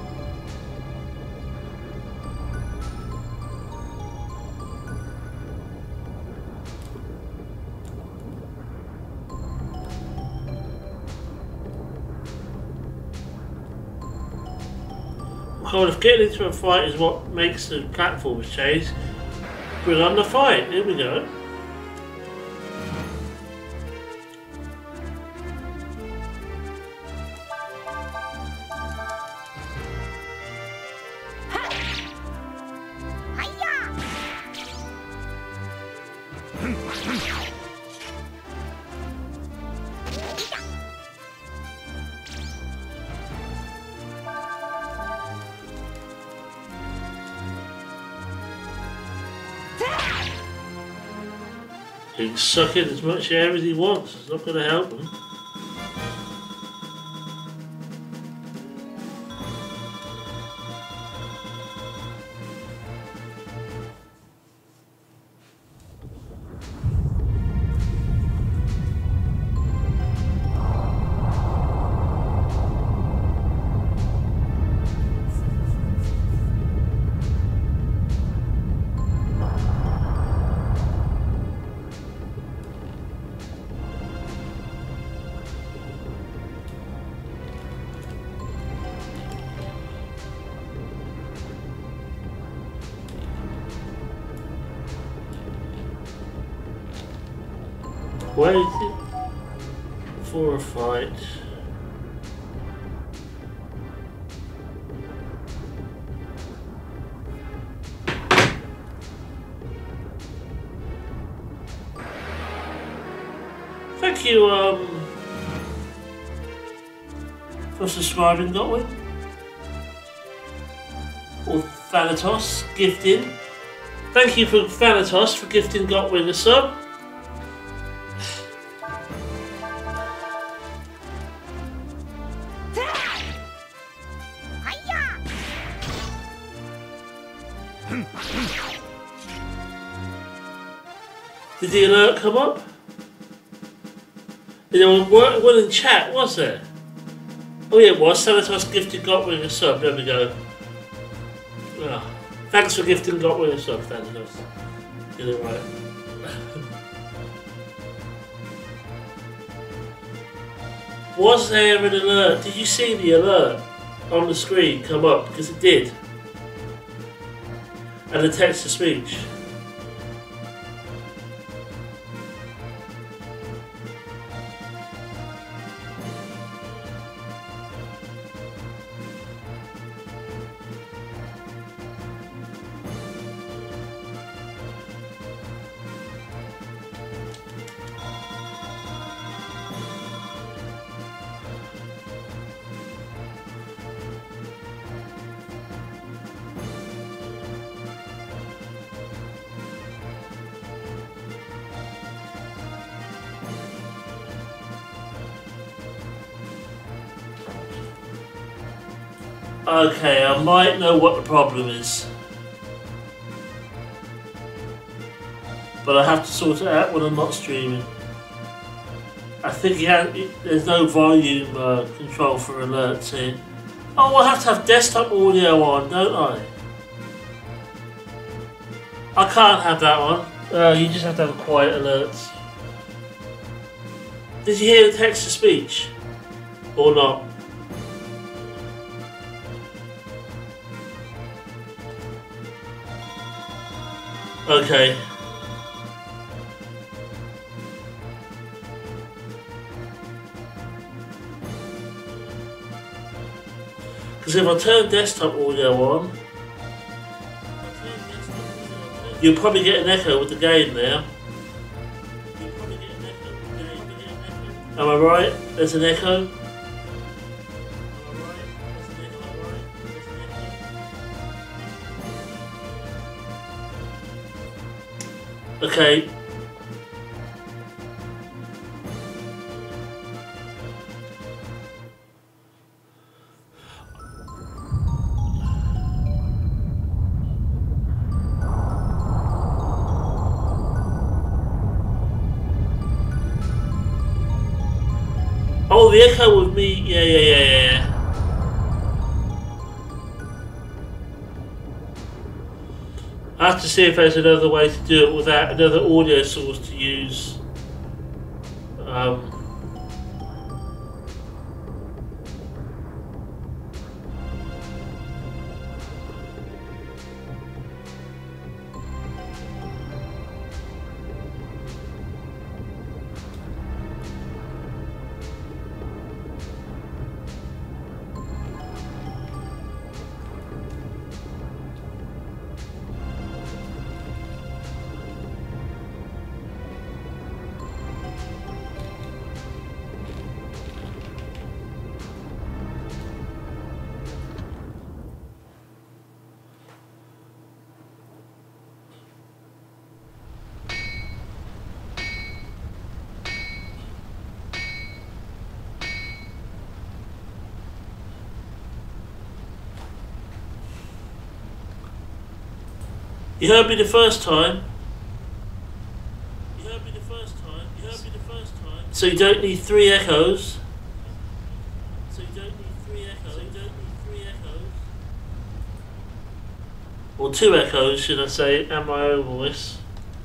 Well, if getting into a fight is what makes the platforms change, bring on the fight. Here we go. He can suck in as much air as he wants. It's not going to help him. Waiting for a fight. Thank you, for subscribing, Godwin. Or Thanatos gifting. Thank you for Thanatos for gifting Godwin a sub. Did the alert come up? There was one in chat, was there? Oh yeah, it was. Thanatos gifted Godwin a sub. There we go. Oh, thanks for gifting Godwin a sub, Thanatos. Did it right. Was there an alert? Did you see the alert on the screen come up? Because it did. And the text to speech. Okay, I might know what the problem is. But I have to sort it out when I'm not streaming. I think there's no volume control for alerts here. Oh, I have to have desktop audio on, don't I? I can't have that on. You just have to have quiet alerts. Did you hear the text to speech? Or not? Okay. Because if I turn desktop audio on, you'll probably get an echo with the game there. Am I right? There's an echo. Okay. Oh, the echo with me. Yeah. I have to see if there's another way to do it without another audio source to use. You heard me the first time. So you don't need three echoes. Or two echoes, should I say, and my own voice.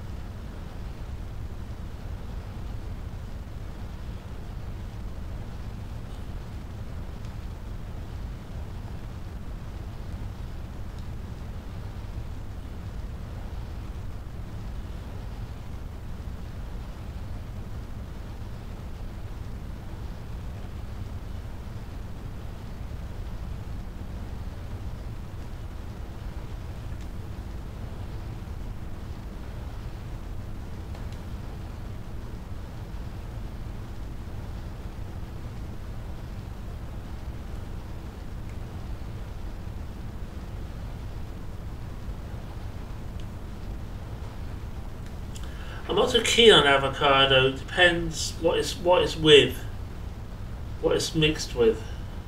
I'm not so keen on avocado. It depends what it's with, what it's mixed with.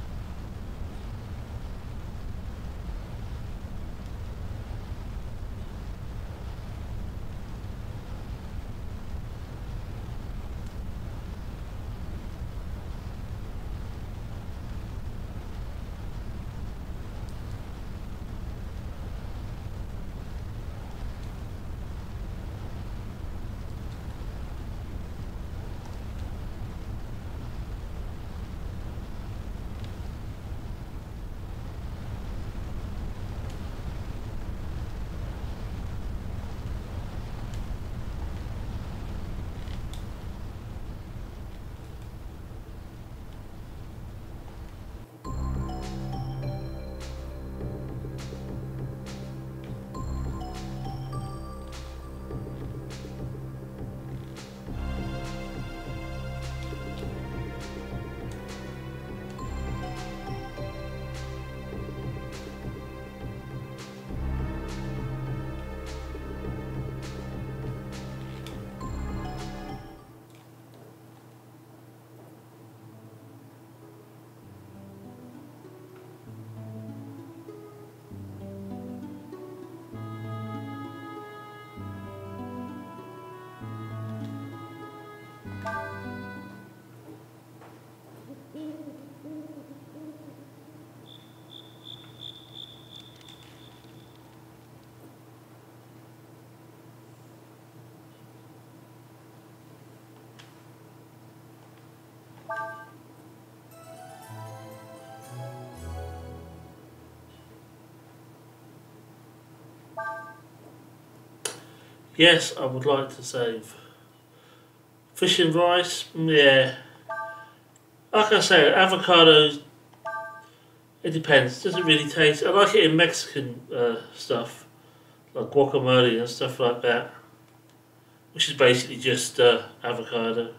Yes, I would like to save. Fish and rice, yeah. Like I say, avocados, it depends. Doesn't really taste. I like it in Mexican stuff, like guacamole and stuff like that, which is basically just avocado.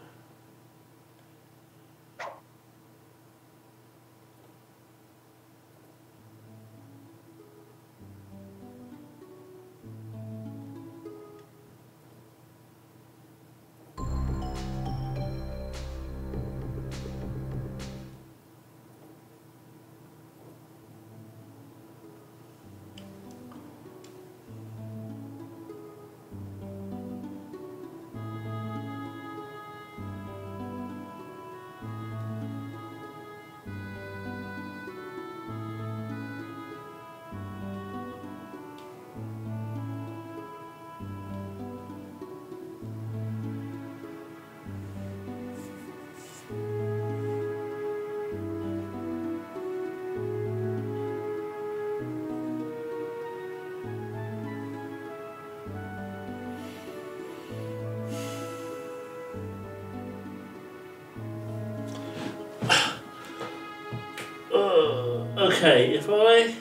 Okay, if I...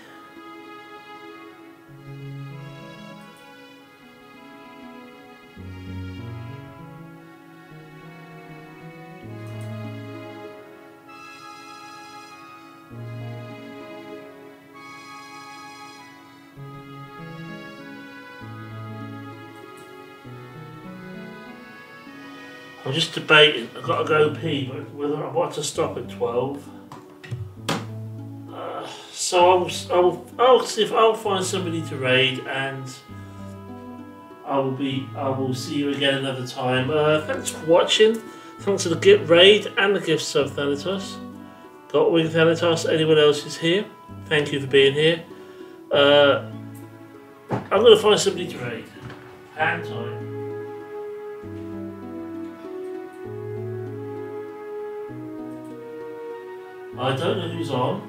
I'm just debating, I've got to go pee, but whether I want to stop at 12. So I'll see if I'll find somebody to raid, and I will see you again another time. Thanks for watching. Thanks for the gift raid and the gift sub, Thanatos. Gotwing Thanatos, anyone else who's here, thank you for being here. I'm going to find somebody to raid. Hand time. I don't know who's on.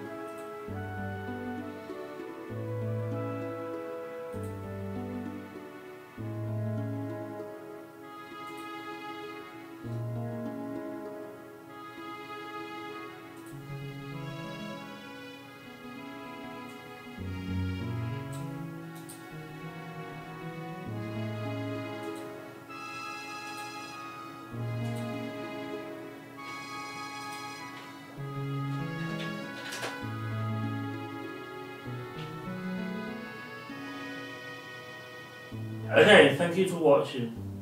Okay, thank you for watching.